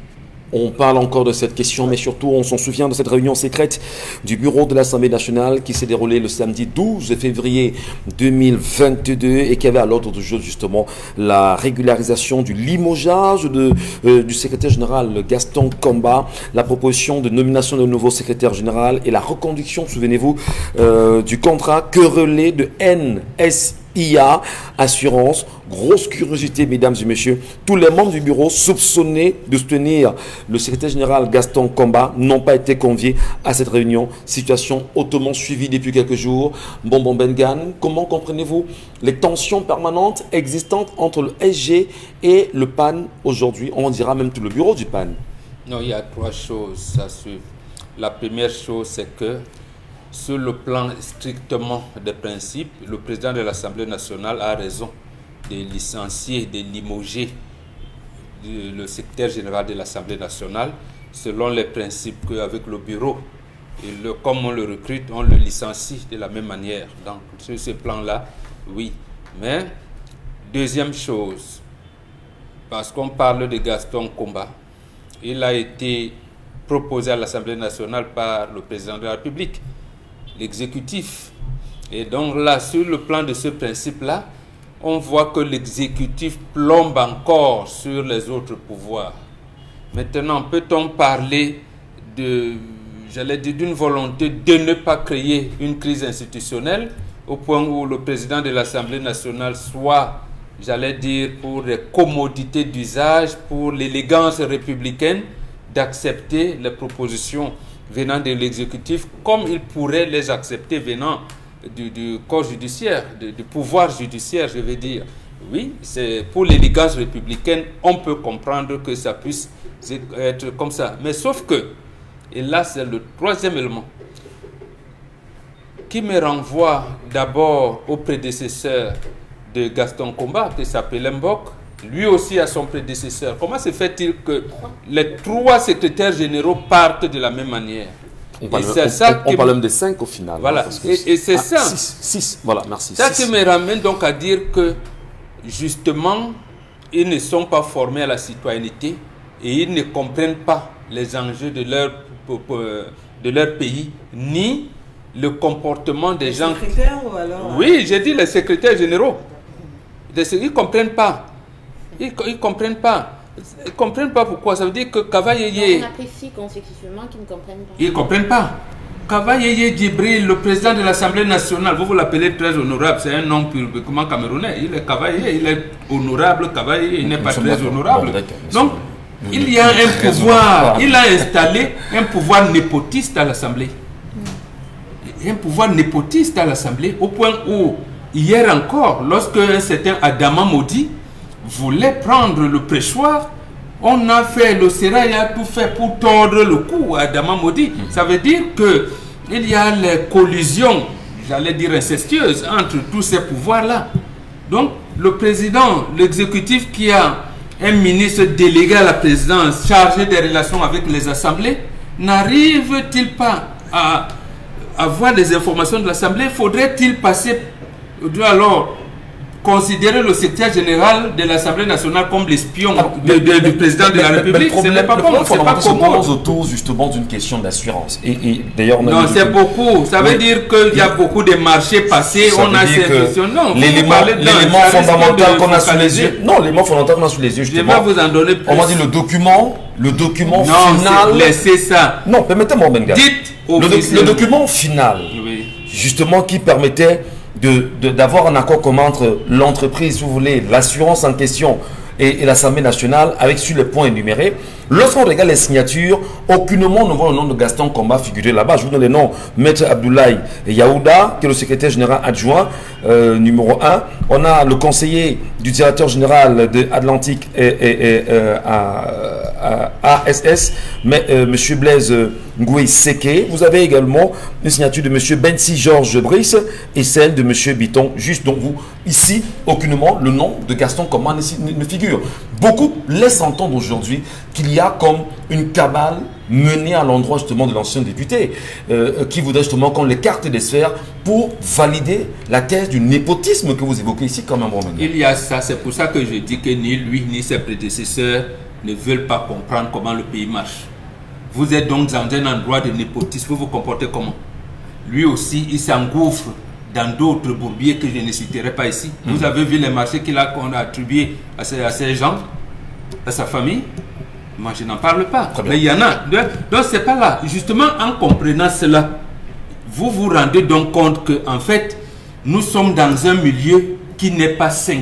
[SPEAKER 1] On parle encore de cette question, mais surtout on s'en souvient de cette réunion secrète du bureau de l'Assemblée nationale qui s'est déroulée le samedi douze février deux mille vingt-deux et qui avait à l'ordre du jour justement la régularisation du limogeage de, euh, du secrétaire général Gaston Komba, la proposition de nomination de nouveau secrétaire général et la reconduction, souvenez-vous, euh, du contrat querellé de N S I A Assurance. Grosse curiosité, mesdames et messieurs. Tous les membres du bureau soupçonnés de soutenir le secrétaire général Gaston Komba n'ont pas été conviés à cette réunion. Situation hautement suivie depuis quelques jours. Bonbon Bengan, comment comprenez-vous les tensions permanentes existantes entre le S G et le P A N aujourd'hui? On dira même tout le bureau du P A N.
[SPEAKER 3] Non, il y a trois choses à suivre. La première chose, c'est que sur le plan strictement des principes, le président de l'Assemblée nationale a raison de licencier, de limoger le secrétaire général de l'Assemblée nationale selon les principes qu'avec le bureau, et le, comme on le recrute, on le licencie de la même manière. Donc sur ce plan-là, oui, Mais, deuxième chose, parce qu'on parle de Gaston Komba, il a été proposé à l'Assemblée nationale par le président de la République, l'exécutif. Et donc là, sur le plan de ce principe-là, on voit que l'exécutif plombe encore sur les autres pouvoirs. Maintenant, peut-on parler de, j'allais dire, d'une volonté de ne pas créer une crise institutionnelle au point où le président de l'Assemblée nationale soit, j'allais dire, pour les commodités d'usage, pour l'élégance républicaine, d'accepter les propositions venant de l'exécutif comme il pourrait les accepter venant du, du corps judiciaire, du, du pouvoir judiciaire, je veux dire. Oui, c'est pour l'élégance républicaine, on peut comprendre que ça puisse être comme ça. Mais sauf que, et là c'est le troisième élément, qui me renvoie d'abord au prédécesseur de Gaston Komba, qui s'appelait Mbok, lui aussi à son prédécesseur. Comment se fait-il que les trois secrétaires généraux partent de la même manière?
[SPEAKER 1] On parle, on, ça on, on parle même de cinq au final.
[SPEAKER 3] Voilà,
[SPEAKER 1] hein,
[SPEAKER 3] et, et c'est ah, ça.
[SPEAKER 1] Six, six, voilà, merci.
[SPEAKER 3] Ça
[SPEAKER 1] six.
[SPEAKER 3] qui me ramène donc à dire que, justement, ils ne sont pas formés à la citoyenneté et ils ne comprennent pas les enjeux de leur, de leur pays, ni le comportement des les gens.
[SPEAKER 2] Secrétaires ou alors,
[SPEAKER 3] oui, j'ai dit les secrétaires généraux. Ils ne comprennent pas. Ils ne comprennent pas. Ils ne comprennent pas pourquoi. Ça veut dire que Kavaye...
[SPEAKER 5] On apprécie consécutivement qu'ils ne comprennent pas.
[SPEAKER 3] Ils ne comprennent pas. Kavaye Djibril, le président de l'Assemblée nationale, vous vous l'appelez très honorable, c'est un nom publiquement camerounais. Il est Kavaye, il est honorable, Kavaye, il n'est pas très honorable. Donc, il y a un pouvoir, il a installé un pouvoir népotiste à l'Assemblée. Un pouvoir népotiste à l'Assemblée, au point où, hier encore, lorsque un certain Adama Modi voulait prendre le prêchoir, on a fait, le Sénat a tout fait pour tordre le cou à Adama Modi. Ça veut dire que il y a les collisions, j'allais dire incestueuses, entre tous ces pouvoirs-là. Donc, le président, l'exécutif qui a un ministre délégué à la présidence chargé des relations avec les assemblées, n'arrive-t-il pas à avoir des informations de l'Assemblée? Faudrait-il passer, alors, considérer le secrétaire général de l'Assemblée nationale comme l'espion du président de la République? Ce n'est pas bon, c'est pas
[SPEAKER 1] commode. Autour justement d'une question d'assurance. Et, et d'ailleurs,
[SPEAKER 3] non, c'est beaucoup. Ça veut oui. dire qu'il y a beaucoup de marchés passés. Ça on a ces questions. Non,
[SPEAKER 1] l'élément fondamental qu'on a sous les yeux. Non, l'élément fondamental qu'on a sous les yeux. Justement,
[SPEAKER 3] je vais vous en donner plus.
[SPEAKER 1] On m'a dit le document, le document
[SPEAKER 3] non,
[SPEAKER 1] final.
[SPEAKER 3] Laissez ça.
[SPEAKER 1] Non, permettez-moi, Benga.
[SPEAKER 3] Dites
[SPEAKER 1] le, le document final, oui. justement, qui permettait d'avoir un accord commun entre l'entreprise, si vous voulez, l'assurance en question et, et l'Assemblée nationale, avec sur les points énumérés. Lorsqu'on regarde les signatures, aucunement ne voit le nom de Gaston Komba figurer là-bas. Je vous donne les noms. Maître Abdoulaye Yaouda, qui est le secrétaire général adjoint, euh, numéro un. On a le conseiller du directeur général de Atlantique et, et, et, euh, à, à A S S, mais, euh, M. Blaise Ngoué Seke. Vous avez également une signature de M. Bensi Georges Brice et celle de M. Biton. Juste donc vous, ici, aucunement, le nom de Gaston Komba ne, ne figure. Beaucoup laissent entendre aujourd'hui qu'il y a comme une cabale menée à l'endroit justement de l'ancien député euh, qui voudrait justement qu'on l'écarte des sphères pour valider la thèse du népotisme que vous évoquez ici quand même.
[SPEAKER 3] Il y a ça, c'est pour ça que je dis que ni lui ni ses prédécesseurs ne veulent pas comprendre comment le pays marche. Vous êtes donc dans un endroit de népotisme, vous vous comportez comment? Lui aussi, il s'engouffre dans d'autres bourbiers que je ne citerai pas ici. Mmh. Vous avez vu les marchés qu'il a, qu'on a attribués à ces, à ces gens, à sa famille? Moi, je n'en parle pas. Mais il y en a. Donc, c'est pas là. Justement, en comprenant cela, vous vous rendez donc compte que, en fait, nous sommes dans un milieu qui n'est pas sain.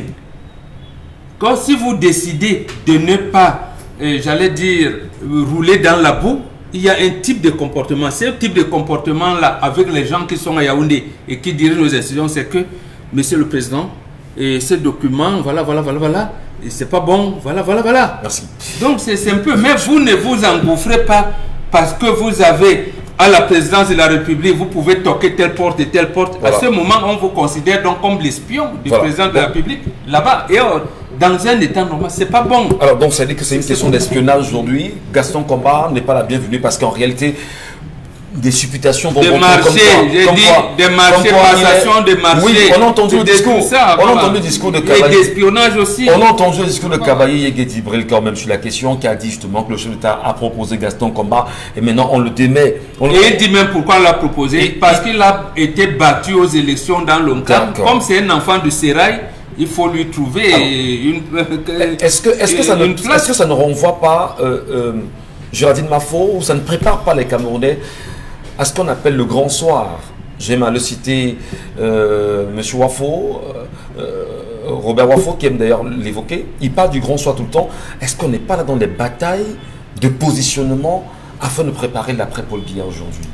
[SPEAKER 3] Quand si vous décidez de ne pas, euh, j'allais dire, rouler dans la boue, il y a un type de comportement. Ce type de comportement-là, avec les gens qui sont à Yaoundé et qui dirigent nos institutions, c'est que, Monsieur le Président, et ce document, voilà, voilà, voilà, voilà, et c'est pas bon, voilà, voilà, voilà.
[SPEAKER 1] Merci.
[SPEAKER 3] Donc c'est un peu, mais vous ne vous engouffrez pas parce que vous avez à la présidence de la République, vous pouvez toquer telle porte et telle porte. Voilà. À ce moment, on vous considère donc comme l'espion du voilà. président de la République là-bas. Et alors, dans un état normal, c'est pas bon.
[SPEAKER 1] Alors donc ça veut dire que c'est une question d'espionnage aujourd'hui. Gaston Komba n'est pas la bienvenue parce qu'en réalité, des supputations vont
[SPEAKER 3] des marchés, j'ai dit des marchés, passation des marchés.
[SPEAKER 1] Oui, on a entendu le discours.
[SPEAKER 3] Ça,
[SPEAKER 1] on a entendu le discours de
[SPEAKER 3] Cavalier. Et d'espionnage aussi.
[SPEAKER 1] On a entendu le discours de Cavalier Yegedi Bril quand même sur la question qui a dit justement que le chef d'État a proposé Gaston Komba et maintenant on le démet. On
[SPEAKER 3] et il dit même pourquoi on l'a proposé. Et parce qu'il a été battu aux élections dans l'Oncam. Comme c'est un enfant de Sérail, il faut lui trouver alors, une
[SPEAKER 1] Est-ce que, est-ce que, ça ne, est-ce que ça ne renvoie pas, euh, euh, Géraldine Mafo, ou ça ne prépare pas les Camerounais à ce qu'on appelle le grand soir? J'aime à le citer euh, M. Wafo, euh, Robert Wafo, qui aime d'ailleurs l'évoquer. Il parle du grand soir tout le temps. Est-ce qu'on n'est pas là dans des batailles de positionnement afin de préparer l'après-Paul Biya aujourd'hui?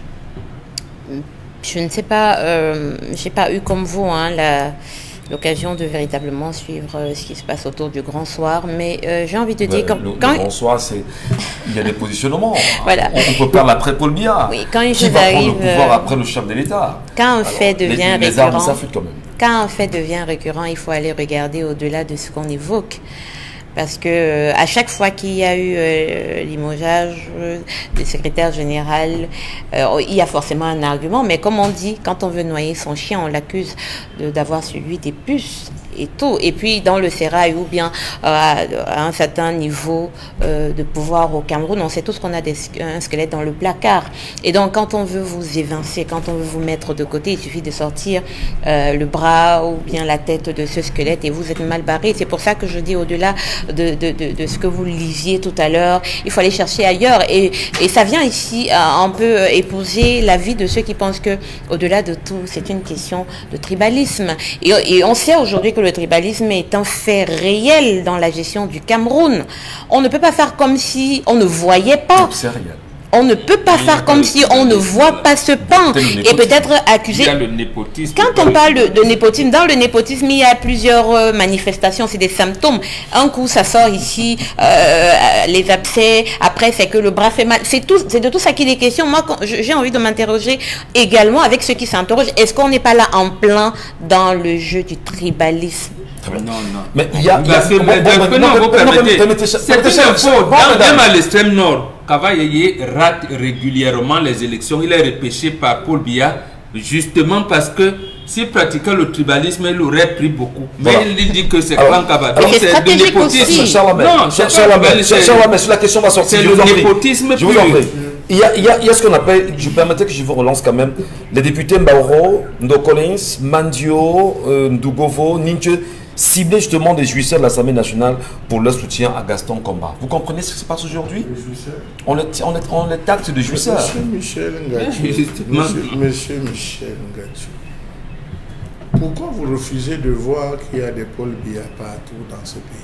[SPEAKER 6] Je ne sais pas, euh, je n'ai pas eu comme vous hein, la... l'occasion de véritablement suivre euh, ce qui se passe autour du grand soir, mais euh, j'ai envie de dire...
[SPEAKER 1] Ouais,
[SPEAKER 6] quand,
[SPEAKER 1] le,
[SPEAKER 6] quand...
[SPEAKER 1] le grand soir, c'est il y a des positionnements.
[SPEAKER 6] Voilà.
[SPEAKER 1] On, on peut perdre après Paul Biya.
[SPEAKER 6] Oui, quand
[SPEAKER 1] qui va prendre le pouvoir après le chef de l'État?
[SPEAKER 6] Quand un
[SPEAKER 1] Alors,
[SPEAKER 6] fait devient
[SPEAKER 1] les, les
[SPEAKER 6] récurrent,
[SPEAKER 1] armes s'affûtent quand même.
[SPEAKER 6] Quand un fait devient récurrent, il faut aller regarder au-delà de ce qu'on évoque. Parce que euh, à chaque fois qu'il y a eu euh, limogeage euh, du secrétaire général, euh, il y a forcément un argument. Mais comme on dit, quand on veut noyer son chien, on l'accuse d'avoir sur lui des puces et tout. Et puis dans le sérail ou bien euh, à un certain niveau euh, de pouvoir au Cameroun, on sait tous qu'on a des, un squelette dans le placard. Et donc quand on veut vous évincer, quand on veut vous mettre de côté, il suffit de sortir euh, le bras ou bien la tête de ce squelette et vous êtes mal barré. C'est pour ça que je dis au-delà de, de, de, de ce que vous lisiez tout à l'heure, il faut aller chercher ailleurs. Et, et ça vient ici euh, un peu épouser l'avis de ceux qui pensent que au-delà de tout, c'est une question de tribalisme. Et, et on sait aujourd'hui que le tribalisme est un fait réel dans la gestion du Cameroun. On ne peut pas faire comme si on ne voyait pas.
[SPEAKER 1] C'est réel.
[SPEAKER 6] On ne peut pas faire comme si on ne voit pas ce pan et peut-être accuser.
[SPEAKER 3] Il y a le népotisme.
[SPEAKER 6] Quand on parle de népotisme, dans le népotisme, il y a plusieurs euh, manifestations, c'est des symptômes. Un coup, ça sort ici, euh, les abcès, après, c'est que le bras fait mal. C'est tout, c'est de tout ça qu'il est question. Moi, j'ai envie de m'interroger également avec ceux qui s'interrogent. Est-ce qu'on n'est pas là en plein dans le jeu du tribalisme?
[SPEAKER 3] Non, non.
[SPEAKER 1] Mais il y a...
[SPEAKER 3] C'est une info. Même à l'extrême nord, Cavalier rate régulièrement les élections. Il est repêché par Paul Biya justement parce que s'il pratiquait le tribalisme, il aurait pris beaucoup. Mais voilà. Il dit que c'est grand Cavalier. Donc c'est de népotisme.
[SPEAKER 1] Non, Charles, sur la question va sortir.
[SPEAKER 3] C'est le népotisme.
[SPEAKER 1] Je vous en prie. Il y, a, il, y a, il y a ce qu'on appelle, je permettais que je vous relance quand même, les députés Mbaoro, Ndo Collins, Mandio, euh, Ndougovo, Ninche, cibler justement des jouisseurs de l'Assemblée nationale pour leur soutien à Gaston Komba. Vous comprenez ce qui se passe aujourd'hui? On les, on, les, on les taxe de jouisseurs.
[SPEAKER 4] Monsieur Michel Ngatou, monsieur, monsieur Michel Ngatou, pourquoi vous refusez de voir qu'il y a des Paul Biya partout dans ce pays?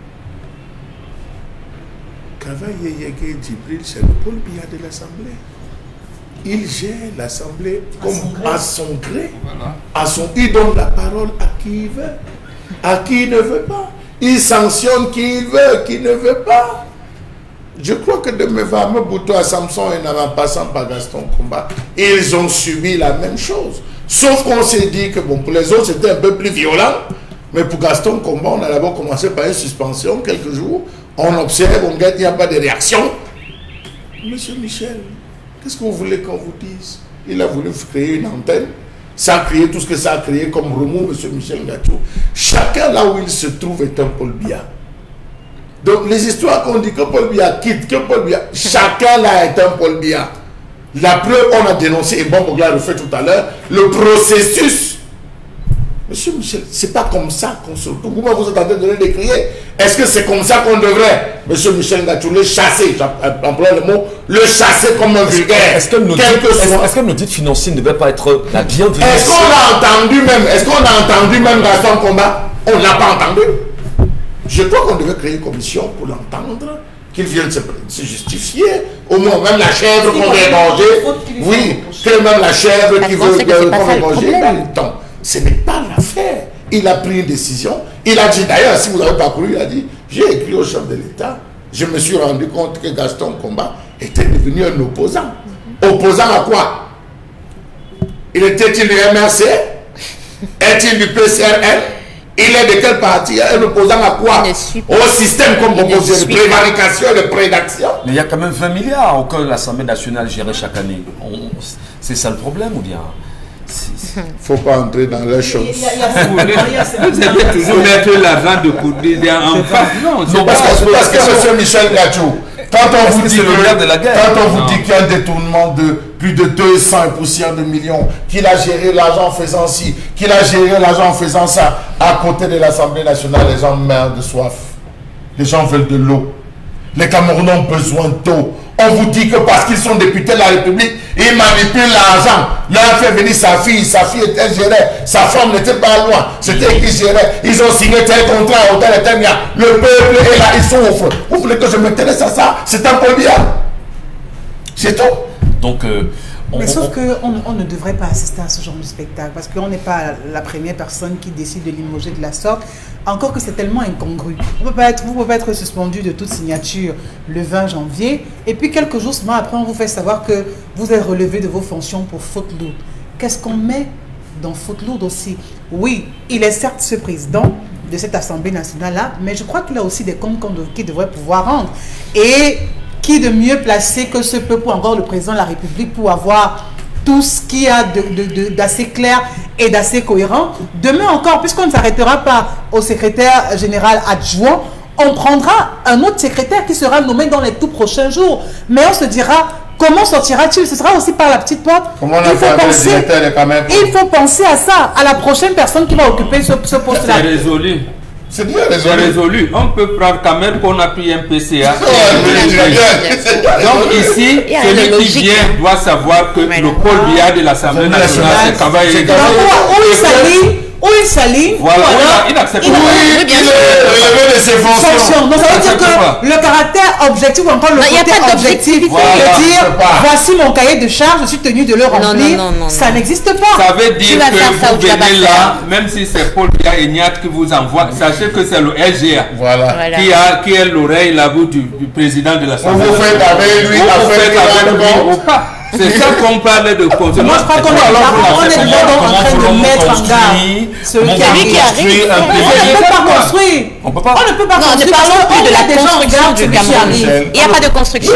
[SPEAKER 4] Cavalier Yegedi Djibril, c'est le Paul Biya de l'Assemblée. Il gère l'Assemblée comme à son gré, voilà. À son, il donne la parole à qui il veut. À qui il ne veut pas. Il sanctionne qui il veut, qui ne veut pas. Je crois que de Mevame Bouto à Samson et en passant par Gaston Komba, ils ont subi la même chose. Sauf qu'on s'est dit que bon, pour les autres c'était un peu plus violent, mais pour Gaston Komba, on a d'abord commencé par une suspension, quelques jours, on observe, on regarde, il n'y a pas de réaction. Monsieur Michel, qu'est-ce que vous voulez qu'on vous dise? Il a voulu créer une antenne. Ça a créé tout ce que ça a créé comme remous, M. Michel Ngatou. Chacun là où il se trouve est un Paul Biya. Donc les histoires qu'on dit que Paul Biya quitte, que Paul Biya, chacun là est un Paul Biya. La preuve, on a dénoncé, et bon, Bogla le fait tout à l'heure, le processus. Monsieur Michel, c'est pas comme ça qu'on se retrouve. Vous, vous êtes en train de le décrire. Est-ce que c'est comme ça qu'on devrait, Monsieur Michel Ngatou, le chasser, j'emploie le mot, le chasser comme un vulgaire?
[SPEAKER 1] Est-ce que le audit financier ne devait pas être la bienvenue?
[SPEAKER 4] Est-ce qu'on a entendu même, est-ce qu'on a entendu même Gaston Komba? On ne l'a pas entendu. Je crois qu'on devait créer une commission pour l'entendre, qu'il vienne se, se justifier, au moins même la chèvre qu'on veut manger, oui, que même la chèvre qui veut qu'on veut manger dans le temps. Ce n'est pas l'affaire. Il a pris une décision. Il a dit, d'ailleurs, si vous avez parcouru, il a dit, j'ai écrit au chef de l'État, je me suis rendu compte que Gaston Komba était devenu un opposant. Opposant à quoi? Il était-il du M R C? Est-il du P C R L? Il est de quel parti? Un opposant à quoi? Au système comme opposé, de prévarication, de prédaction.
[SPEAKER 1] Mais il y a quand même vingt milliards que l'Assemblée nationale gérait chaque année. C'est ça le problème ou bien?
[SPEAKER 4] Il ne faut pas entrer dans les choses.
[SPEAKER 3] Vous allez toujours mettre l'argent de côté en face. Non,
[SPEAKER 4] non parce, que, parce que c'est Michel Gachou. Quand on vous dit qu'il y a un détournement de plus de deux cents poussières de millions, qu'il a géré l'argent en faisant ci, qu'il a géré l'argent en faisant ça, à côté de l'Assemblée nationale, les gens meurent de soif. Les gens veulent de l'eau. Les Camerounais ont besoin d'eau. On vous dit que parce qu'ils sont députés de la République, ils manipulent l'argent. Il a fait venir sa fille, sa fille était gérée, sa femme n'était pas loin, c'était qui gérait. Ils ont signé tel contrat, hôtel et tel bien. Le peuple est là, ils souffrent. Vous voulez que je m'intéresse à ça? C'est un peu bien. C'est tout.
[SPEAKER 1] Donc, euh,
[SPEAKER 2] on, mais sauf qu'on on ne devrait pas assister à ce genre de spectacle parce qu'on n'est pas la première personne qui décide de limoger de la sorte. Encore que c'est tellement incongru. Vous ne pouvez pas être, vous pouvez pas être suspendu de toute signature le vingt janvier et puis quelques jours seulement après on vous fait savoir que vous êtes relevé de vos fonctions pour faute lourde. Qu'est-ce qu'on met dans faute lourde aussi? Oui, il est certes ce président de cette Assemblée nationale-là, mais je crois qu'il a aussi des comptes qu'il devrait pouvoir rendre. Et qui de mieux placé que ce peuple, encore le président de la République, pour avoir tout ce qu'il y a d'assez clair et d'assez cohérent. Demain encore, puisqu'on ne s'arrêtera pas au secrétaire général adjoint, on prendra un autre secrétaire qui sera nommé dans les tout prochains jours. Mais on se dira, comment sortira-t-il? Ce sera aussi par la petite porte.
[SPEAKER 4] Comment on a fait le directeur de Cameroun?
[SPEAKER 2] Il faut penser à ça, à la prochaine personne qui va occuper ce, ce poste-là.
[SPEAKER 3] C'est résolu.
[SPEAKER 4] C'est bien résolu.
[SPEAKER 3] résolu. On peut prendre quand même qu'on a pris un P C A. Donc ici, celui qui vient doit savoir que le pôle biais de l'Assemblée nationale, c'est Cavaillé.
[SPEAKER 2] Où il s'aligne,
[SPEAKER 3] voilà, il n'accepte pas.
[SPEAKER 2] Oui, bien sûr. de ses fonctions. Donc ça veut dire que le caractère objectif ou encore le côté objectif de dire voici mon cahier de charge, je suis tenu de le remplir, ça n'existe pas.
[SPEAKER 3] Ça veut dire que vous venez là, même si c'est Paul Biya et Niat qui vous envoie, sachez que c'est le L G A qui a qui est l'oreille la bouche du président de l'Assemblée.
[SPEAKER 4] Vous faites avec lui,
[SPEAKER 3] vous faites avec lui ou pas. C'est ça qu'on parle de consommation.
[SPEAKER 2] Moi, je crois qu'on est en train de mettre en garde celui qui arrive. On ne peut pas construire.
[SPEAKER 6] On ne peut pas. On ne peut pas construire. Non, ne parlons plus de la construction du Cameroun. Il n'y a pas de construction.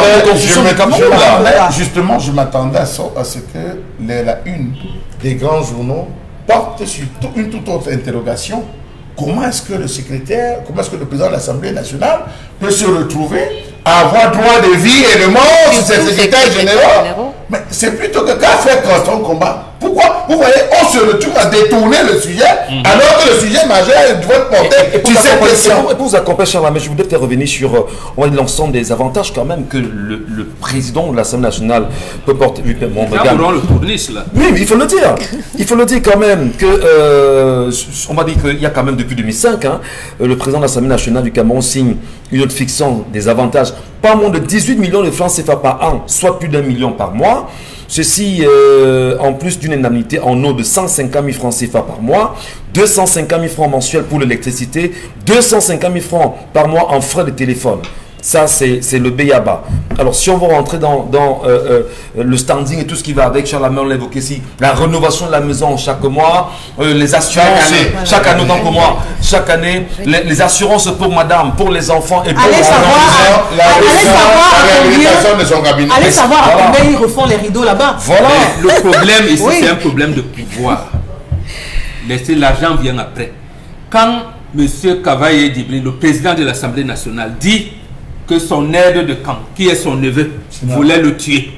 [SPEAKER 4] Justement, je m'attendais à ce que la une des grands journaux porte sur une toute autre interrogation. Comment est-ce que le secrétaire, comment est-ce que le président de l'Assemblée nationale peut se retrouver à avoir droit de vie et de mort sur ses secrétaires généraux? Mais c'est plutôt que qu'a fait Constant Combat. Pourquoi? Vous voyez, on se retrouve à détourner le sujet, mmh. alors que le sujet majeur doit être porté sur cette question.
[SPEAKER 1] Pour vous accompagner, Charles, mais je voudrais peut-être revenir sur l'ensemble des avantages quand même que le, le président de l'Assemblée nationale peut porter.
[SPEAKER 3] Bon, regarde. Le tournis, là.
[SPEAKER 1] Oui, mais il faut le dire. Il faut le dire quand même que, euh, on va dire qu'il y a quand même depuis deux mille cinq, hein, le président de l'Assemblée nationale du Cameroun signe une note fixant des avantages, pas moins de dix-huit millions de francs C F A par an, soit plus d'un million par mois. Ceci euh, en plus d'une indemnité en eau de cent cinquante mille francs C F A par mois, deux cent cinquante mille francs mensuels pour l'électricité, deux cent cinquante mille francs par mois en frais de téléphone. Ça, c'est le B A B A. Alors, si on va rentrer dans, dans euh, euh, le standing et tout ce qui va avec, Charles Lameur l'a évoqué ici, la rénovation de la maison chaque mois, euh, les assurances, chaque année, voilà. chaque année, autant que moi, chaque année, les, les assurances pour madame, pour les enfants et pour
[SPEAKER 2] allez
[SPEAKER 1] les
[SPEAKER 2] savoir,
[SPEAKER 1] la,
[SPEAKER 2] allez savoir
[SPEAKER 4] la réhabilitation de son cabinet.
[SPEAKER 2] Allez savoir à combien ils refont les rideaux là-bas.
[SPEAKER 3] Voilà. Le problème ici, oui. c'est un problème de pouvoir. Laissez l'argent vient après. Quand M. Cavaillé Dibri, le président de l'Assemblée nationale, dit que son aide de camp, qui est son neveu, voulait le tuer.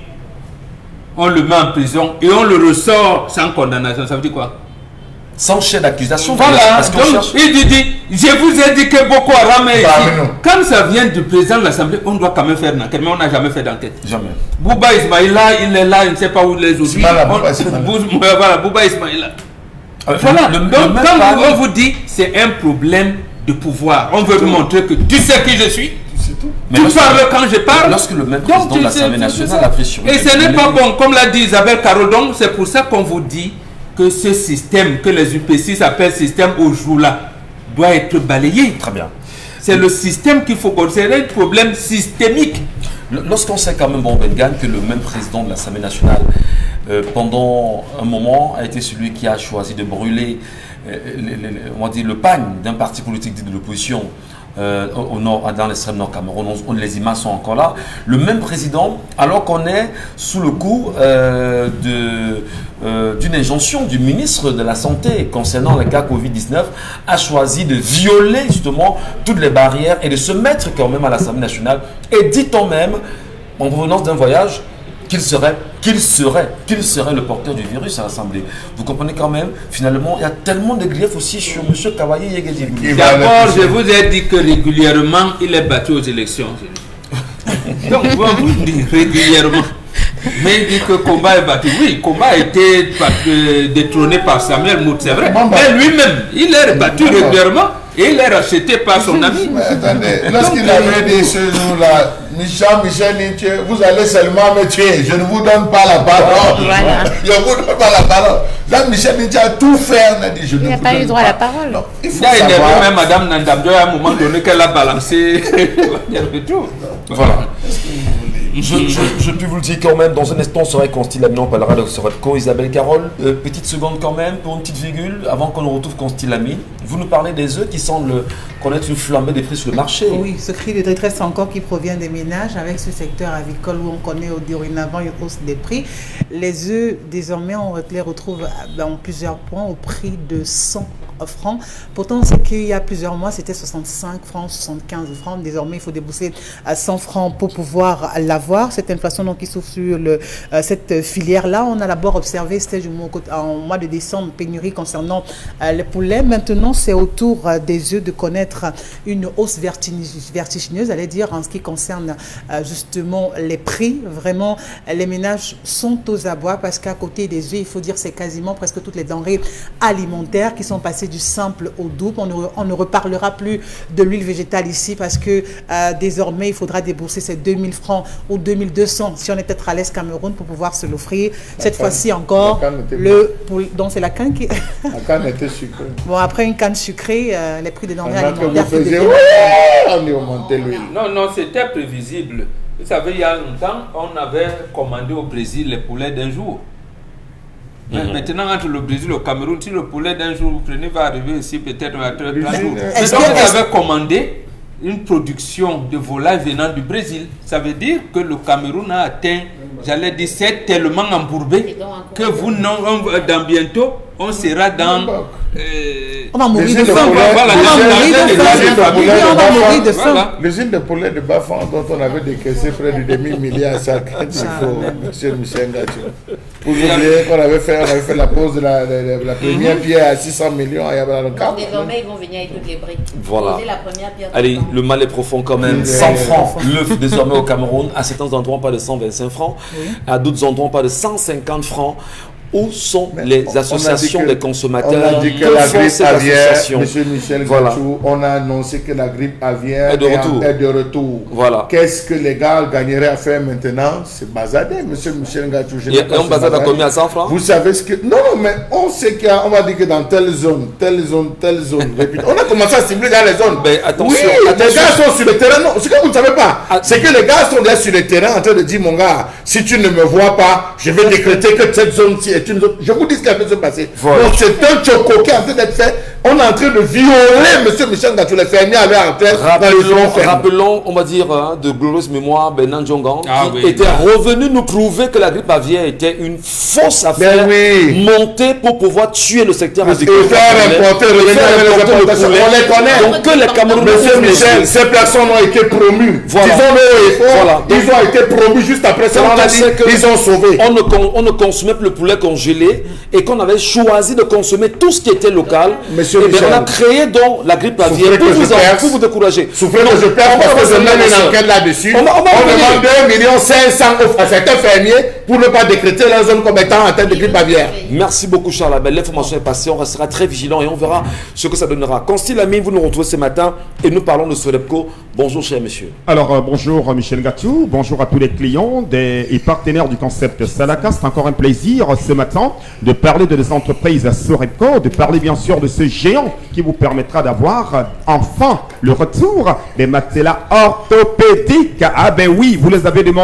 [SPEAKER 3] On le met en prison et on le ressort sans condamnation. Ça veut dire quoi?
[SPEAKER 1] Sans chef d'accusation.
[SPEAKER 3] Voilà. Donc, il dit, dit, je vous ai dit que Boko Haram est ici. Quand ça vient du président de l'Assemblée, on doit quand même faire une enquête. Mais on n'a jamais fait d'enquête.
[SPEAKER 1] Jamais.
[SPEAKER 3] Bouba Ismaïla, il est là, il ne sait pas où les autres. Voilà, Bouba Ismaïla. Euh, voilà. Le, le, Donc, le quand on vous dit, c'est un problème de pouvoir. On veut vous montrer que tu sais qui je suis.
[SPEAKER 1] Tout.
[SPEAKER 3] Mais tu parles quand je parle.
[SPEAKER 1] Lorsque le même président de l'Assemblée nationale a fait sur.
[SPEAKER 3] Et ce n'est pas bon, comme l'a dit Isabelle Carol. Donc c'est pour ça qu'on vous dit que ce système que les U P C s'appellent système au jour là doit être balayé.
[SPEAKER 1] Très bien.
[SPEAKER 3] C'est le système qu'il faut considérer un problème systémique.
[SPEAKER 1] Lorsqu'on sait quand même, bon, Bengan, que le même président de l'Assemblée nationale euh, pendant un moment, a été celui qui a choisi de brûler euh, les, les, on va dire, le pagne d'un parti politique de l'opposition euh, au nord, dans l'extrême nord Cameroun. On, les images sont encore là. Le même président, alors qu'on est sous le coup euh, de, euh, d'une injonction du ministre de la Santé concernant le cas Covid dix-neuf, a choisi de violer justement toutes les barrières et de se mettre quand même à l'Assemblée nationale. Et dit-on même, en provenance d'un voyage, qu'il serait, qu'il serait, qu'il serait le porteur du virus à l'Assemblée. Vous comprenez quand même, finalement, il y a tellement de griefs aussi sur M. Kavaye Yegedi.
[SPEAKER 3] D'abord, je vous ai dit que régulièrement, il est battu aux élections. Donc, vous vous dites régulièrement. Mais il dit que Komba est battu. Oui, Komba a été détrôné par Samuel Mout, c'est vrai. Mais lui-même, il est battu régulièrement. Et il est racheté par son ami.
[SPEAKER 4] Mais attendez, lorsqu'il avait dit ce jour-là, Michel, Michel Nietzsche, vous allez seulement me tuer, je ne vous donne pas la parole. Voilà. Je ne vous donne pas la parole. Là, Michel Nietzsche a tout fait, on a dit, je ne vous donne pas.
[SPEAKER 6] Il n'a pas eu droit à la parole.
[SPEAKER 4] Non, il faut
[SPEAKER 3] il a énervé
[SPEAKER 4] savoir.
[SPEAKER 3] même Madame Nandamdo à un moment donné qu'elle a balancé.
[SPEAKER 1] Voilà. Je, je, je peux vous le dire quand même, dans un instant, on serait Constille on parlera de Sorepco, Isabelle Carole. Euh, petite seconde quand même, pour une petite virgule, avant qu'on nous retrouve Constille Amine. Vous nous parlez des œufs qui semblent connaître une flambée des prix sur le marché.
[SPEAKER 2] Oui, ce cri de détresse encore qui provient des ménages avec ce secteur avicole où on connaît au dorénavant une hausse des prix. Les œufs, désormais, on les retrouve dans plusieurs points au prix de cent francs. Pourtant, c'est qu'il y a plusieurs mois, c'était soixante-cinq francs, soixante-quinze francs. Désormais, il faut débourser à cent francs pour pouvoir l'avoir. Cette inflation donc, qui souffre sur le, euh, cette filière-là, on a d'abord observé, c'était en mois de décembre, pénurie concernant euh, les poulets. Maintenant, c'est au tour euh, des œufs de connaître une hausse vertigineuse, allez dire, en ce qui concerne euh, justement les prix. Vraiment, les ménages sont aux abois parce qu'à côté des œufs, il faut dire, c'est quasiment presque toutes les denrées alimentaires qui sont passées du simple au double. On ne, on ne reparlera plus de l'huile végétale ici parce que euh, désormais, il faudra débourser ces deux mille francs ou deux mille deux cents si on est peut-être à l'Est Cameroun pour pouvoir se l'offrir. Cette fois-ci encore, le poul... donc c'est la canne qui...
[SPEAKER 4] La canne était sucrée.
[SPEAKER 2] Bon, après une canne sucrée, euh, les prix des denrées alimentaires...
[SPEAKER 4] Vous faisiez...
[SPEAKER 2] de...
[SPEAKER 4] on y augmentait l'huile.
[SPEAKER 3] Non, non, c'était prévisible. Vous savez, il y a longtemps, on avait commandé au Brésil les poulets d'un jour. Mm-hmm. Maintenant, entre le Brésil et le Cameroun, si le poulet d'un jour, vous prenez, va arriver ici peut-être à trente jours. Mais donc, vous avez commandé une production de volaille venant du Brésil. Ça veut dire que le Cameroun a atteint, j'allais dire, c'est tellement embourbé que vous, non, on, dans bientôt, on sera dans... Euh,
[SPEAKER 2] on va mourir de
[SPEAKER 4] faim.
[SPEAKER 2] On va mourir de faim.
[SPEAKER 4] L'usine de poulet de Bafan dont on avait décaissé près du demi-milliard, ça, il faut, monsieur Michel Ngatou. Vous oubliez qu'on avait fait, on avait fait la pause de la, de, de la première pierre à six cents millions à Yabalakam.
[SPEAKER 5] Désormais, ils vont venir avec toutes les briques.
[SPEAKER 1] Voilà.
[SPEAKER 5] La première pierre.
[SPEAKER 1] Allez, le mal est profond quand même. cent francs l'œuf désormais au Cameroun. À certains endroits, pas de cent vingt-cinq francs. Oui. À d'autres endroits, pas de cent cinquante francs. Où sont mais les on, associations on que, des consommateurs?
[SPEAKER 4] On a dit que, que la grippe aviaire, monsieur Michel voilà. Gatou, on a annoncé que la grippe aviaire est de retour. Est de retour.
[SPEAKER 1] Voilà.
[SPEAKER 4] Qu'est-ce que les gars gagneraient à faire maintenant? C'est basader, monsieur Michel Gatou.
[SPEAKER 1] Et on bazade à combien? À cent francs?
[SPEAKER 4] Vous savez ce que... Non, mais on sait qu'il y a... On va dire que dans telle zone, telle zone, telle zone... on a commencé à cibler dans les zones.
[SPEAKER 1] Mais attention,
[SPEAKER 4] oui,
[SPEAKER 1] attention.
[SPEAKER 4] Les gars sont sur le terrain. Non, ce que vous ne savez pas, c'est que les gars sont là sur le terrain en train de dire, mon gars, si tu ne me vois pas, je vais décréter que cette zone-ci est une zone... Je vous dis ce qui a fait se passer. Voilà. Donc c'est un choco qui est en train d'être fait. On est en train de violer M. Michel Gatou, les fermiers à leur tête.
[SPEAKER 1] Rappelons, rappelons, on va dire, hein, de glorieuse mémoire, Benan Djongan, ah, qui oui, était bah. revenu nous prouver que la grippe aviaire était une fausse affaire oui. montée pour pouvoir tuer le secteur agricole.
[SPEAKER 4] Et faire importer, revenir avec les importations. On les connaît.
[SPEAKER 1] Donc que les Camerounais...
[SPEAKER 4] M. Michel, ces personnes ont été promues. Voilà. Disons-le, voilà. Ils ont été promus juste après ça. On a dit qu'ils ont sauvé.
[SPEAKER 1] On ne, on ne consommait plus le poulet congelé et qu'on avait choisi de consommer tout ce qui était local.
[SPEAKER 4] Monsieur
[SPEAKER 1] et bien, on a créé donc la grippe aviaire pour, pour vous décourager.
[SPEAKER 4] Souffrez que je perds parce que je mène une enquête là-dessus. On, on, on demande deux millions cinq cents à certains fermiers pour ne pas décréter la zone comme étant en tête de grippe aviaire.
[SPEAKER 1] Merci beaucoup Charles Abel. L'information est passée. On restera très vigilant et on verra ce que ça donnera. Constille Amine, vous nous retrouvez ce matin et nous parlons de Sorepco. Bonjour cher monsieur.
[SPEAKER 10] Alors euh, bonjour Michel Gatou, bonjour à tous les clients des, et partenaires du concept Salaka. C'est encore un plaisir ce matin de parler de des entreprises Sorepco, de parler bien sûr de ce géant qui vous permettra d'avoir euh, enfin le retour des matelas orthopédiques. Ah ben oui, vous les avez demandé.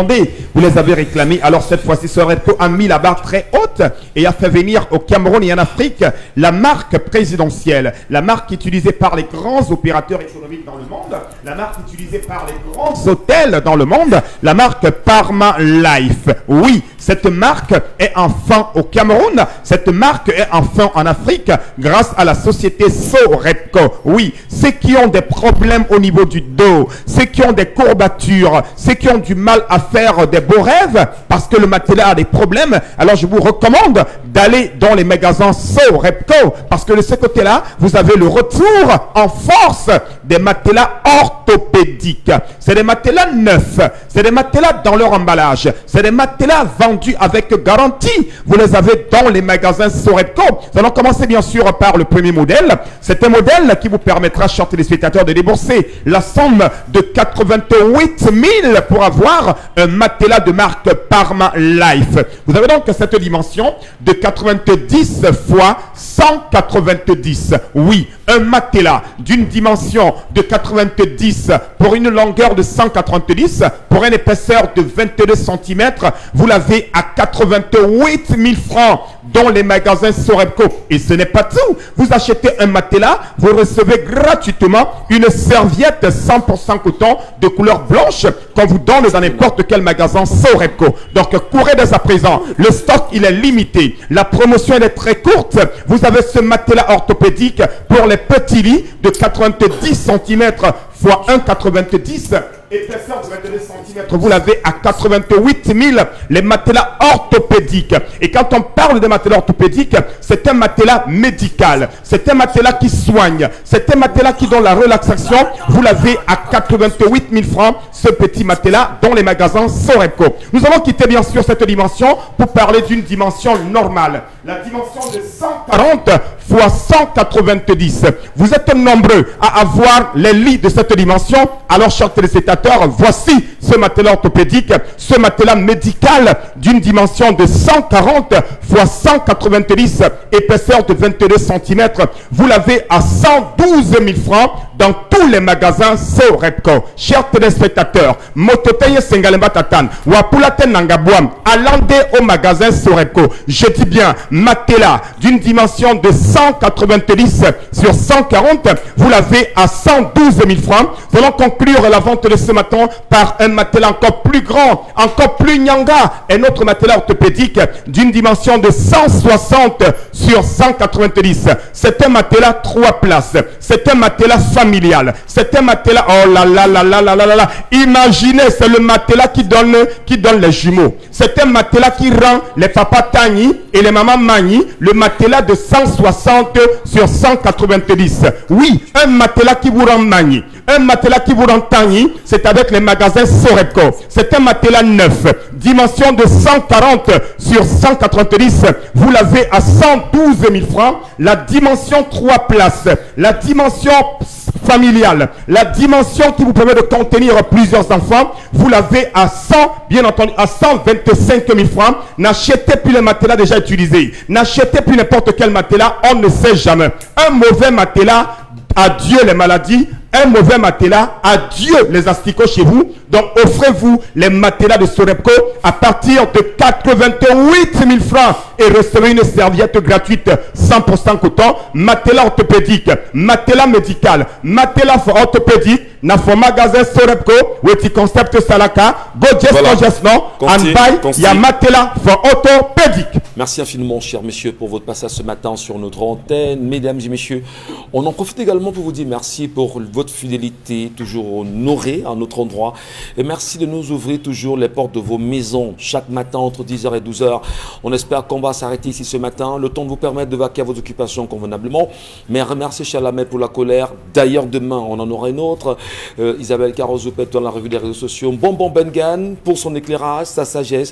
[SPEAKER 10] vous les avez réclamés. Alors cette fois-ci, Sorepco a mis la barre très haute et a fait venir au Cameroun et en Afrique la marque présidentielle, la marque utilisée par les grands opérateurs économiques dans le monde, la marque utilisée par les grands hôtels dans le monde, la marque Parma Life. Oui, cette marque est enfin au Cameroun, cette marque est enfin en Afrique grâce à la société Sorepco. Oui, ceux qui ont des problèmes au niveau du dos, ceux qui ont des courbatures, ceux qui ont du mal à faire des beaux rêves parce que le matelas a des problèmes, alors je vous recommande d'aller dans les magasins Sorepco parce que de ce côté-là, vous avez le retour en force des matelas orthopédiques. C'est des matelas neufs, c'est des matelas dans leur emballage, c'est des matelas vendus avec garantie. Vous les avez dans les magasins Sorepco. Nous allons commencer bien sûr par le premier modèle. C'est un modèle qui vous permettra, chers téléspectateurs, de débourser la somme de quatre-vingt-huit mille pour avoir un matelas de marque Parma Life. Vous avez donc cette dimension de quatre-vingt-dix fois cent quatre-vingt-dix. Oui, un matelas d'une dimension de quatre-vingt-dix pour une longueur de cent quatre-vingt-dix, pour une épaisseur de vingt-deux centimètres, vous l'avez à quatre-vingt-huit mille francs dans les magasins Sorepco. Et ce n'est pas tout. Vous achetez un matelas, vous recevez gratuitement une serviette cent pour cent coton de couleur blanche qu'on vous donne dans n'importe quel magasin Sorepco. Donc courez dès à présent. Le stock, il est limité. La promotion, elle est très courte. Vous avez ce matelas orthopédique pour les petits lits de quatre-vingt-dix centimètres fois un virgule quatre-vingt-dix, épaisseur de vingt-deux centimètres, vous l'avez à quatre-vingt-huit mille, les matelas orthopédiques. Et quand on parle de matelas orthopédiques, c'est un matelas médical, c'est un matelas qui soigne, c'est un matelas qui donne la relaxation, vous l'avez à quatre-vingt-huit mille francs, ce petit matelas dans les magasins Sorepco. Nous allons quitter bien sûr cette dimension pour parler d'une dimension normale, la dimension de cent quarante fois cent quatre-vingt-dix. Vous êtes nombreux à avoir les lits de cette dimension. Alors, chers téléspectateurs, voici ce matelas orthopédique, ce matelas médical d'une dimension de cent quarante fois cent quatre-vingt-dix, épaisseur de vingt-deux centimètres. Vous l'avez à cent douze mille francs dans tous les magasins Sorepco. Chers téléspectateurs, Mototeye Sengalemba Tatan, Wapulate Nangabouam, allandez au magasin Sorepco. Je dis bien, matelas d'une dimension de cent quatre-vingt-dix sur cent quarante, vous l'avez à cent douze mille francs. Nous allons conclure la vente de ce matin par un matelas encore plus grand, encore plus nyanga, un autre matelas orthopédique d'une dimension de cent soixante sur cent quatre-vingt-dix. C'est un matelas trois places, c'est un matelas familial, c'est un matelas, oh là là là là là là là, imaginez, c'est le matelas qui donne, qui donne les jumeaux. C'est un matelas qui rend les papas Tani et les mamans Mani, le matelas de cent soixante sur cent quatre-vingt-dix. Oui, un matelas qui vous rend Mani, un matelas qui vous rend Tani, c'est avec les magasins Sorepco. C'est un matelas neuf, dimension de cent quarante sur cent quatre-vingt-dix. Vous l'avez à cent douze mille francs. La dimension trois places, la dimension familiale, la dimension qui vous permet de contenir plusieurs enfants, vous l'avez à cent, bien entendu, à cent vingt-cinq mille francs. N'achetez plus les matelas déjà utilisés. N'achetez plus n'importe quel matelas, on ne sait jamais. Un mauvais matelas, adieu les maladies. Un mauvais matelas, adieu les asticots chez vous. Donc offrez-vous les matelas de Sorepco à partir de quatre-vingt-huit mille francs et recevez une serviette gratuite cent pour cent coton, matelas orthopédique, matelas médical, matelas orthopédique, na fo magasin Sorepco, weti concept salaka, go just no just no, and buy ya matelas for orthopédique.
[SPEAKER 1] Merci infiniment, chers messieurs, pour votre passage ce matin sur notre antenne. Mesdames et messieurs, on en profite également pour vous dire merci pour votre fidélité, toujours honorée à notre endroit. Et merci de nous ouvrir toujours les portes de vos maisons chaque matin entre dix heures et douze heures. On espère qu'on va s'arrêter ici ce matin, le temps de vous permettre de vaquer à vos occupations convenablement. Mais remerciez Chalamé pour la colère. D'ailleurs, demain, on en aura une autre. Euh, Isabelle Carozo-Pet dans la revue des réseaux sociaux. Bonbon Bengan pour son éclairage, sa sagesse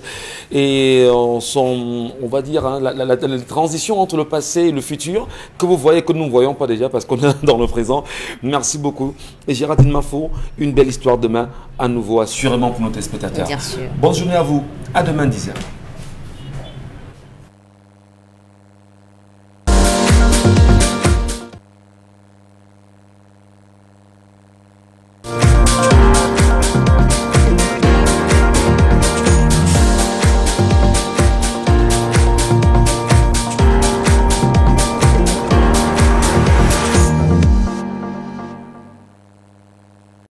[SPEAKER 1] et euh, son, on va dire, hein, la, la, la, la transition entre le passé et le futur que vous voyez, que nous ne voyons pas déjà parce qu'on est dans le présent. Merci beaucoup. Et Géraldine Mafo, une belle histoire demain à nouveau, assurément pour nos téléspectateurs.
[SPEAKER 6] Bien sûr.
[SPEAKER 1] Bonne journée à vous. À demain, dix heures.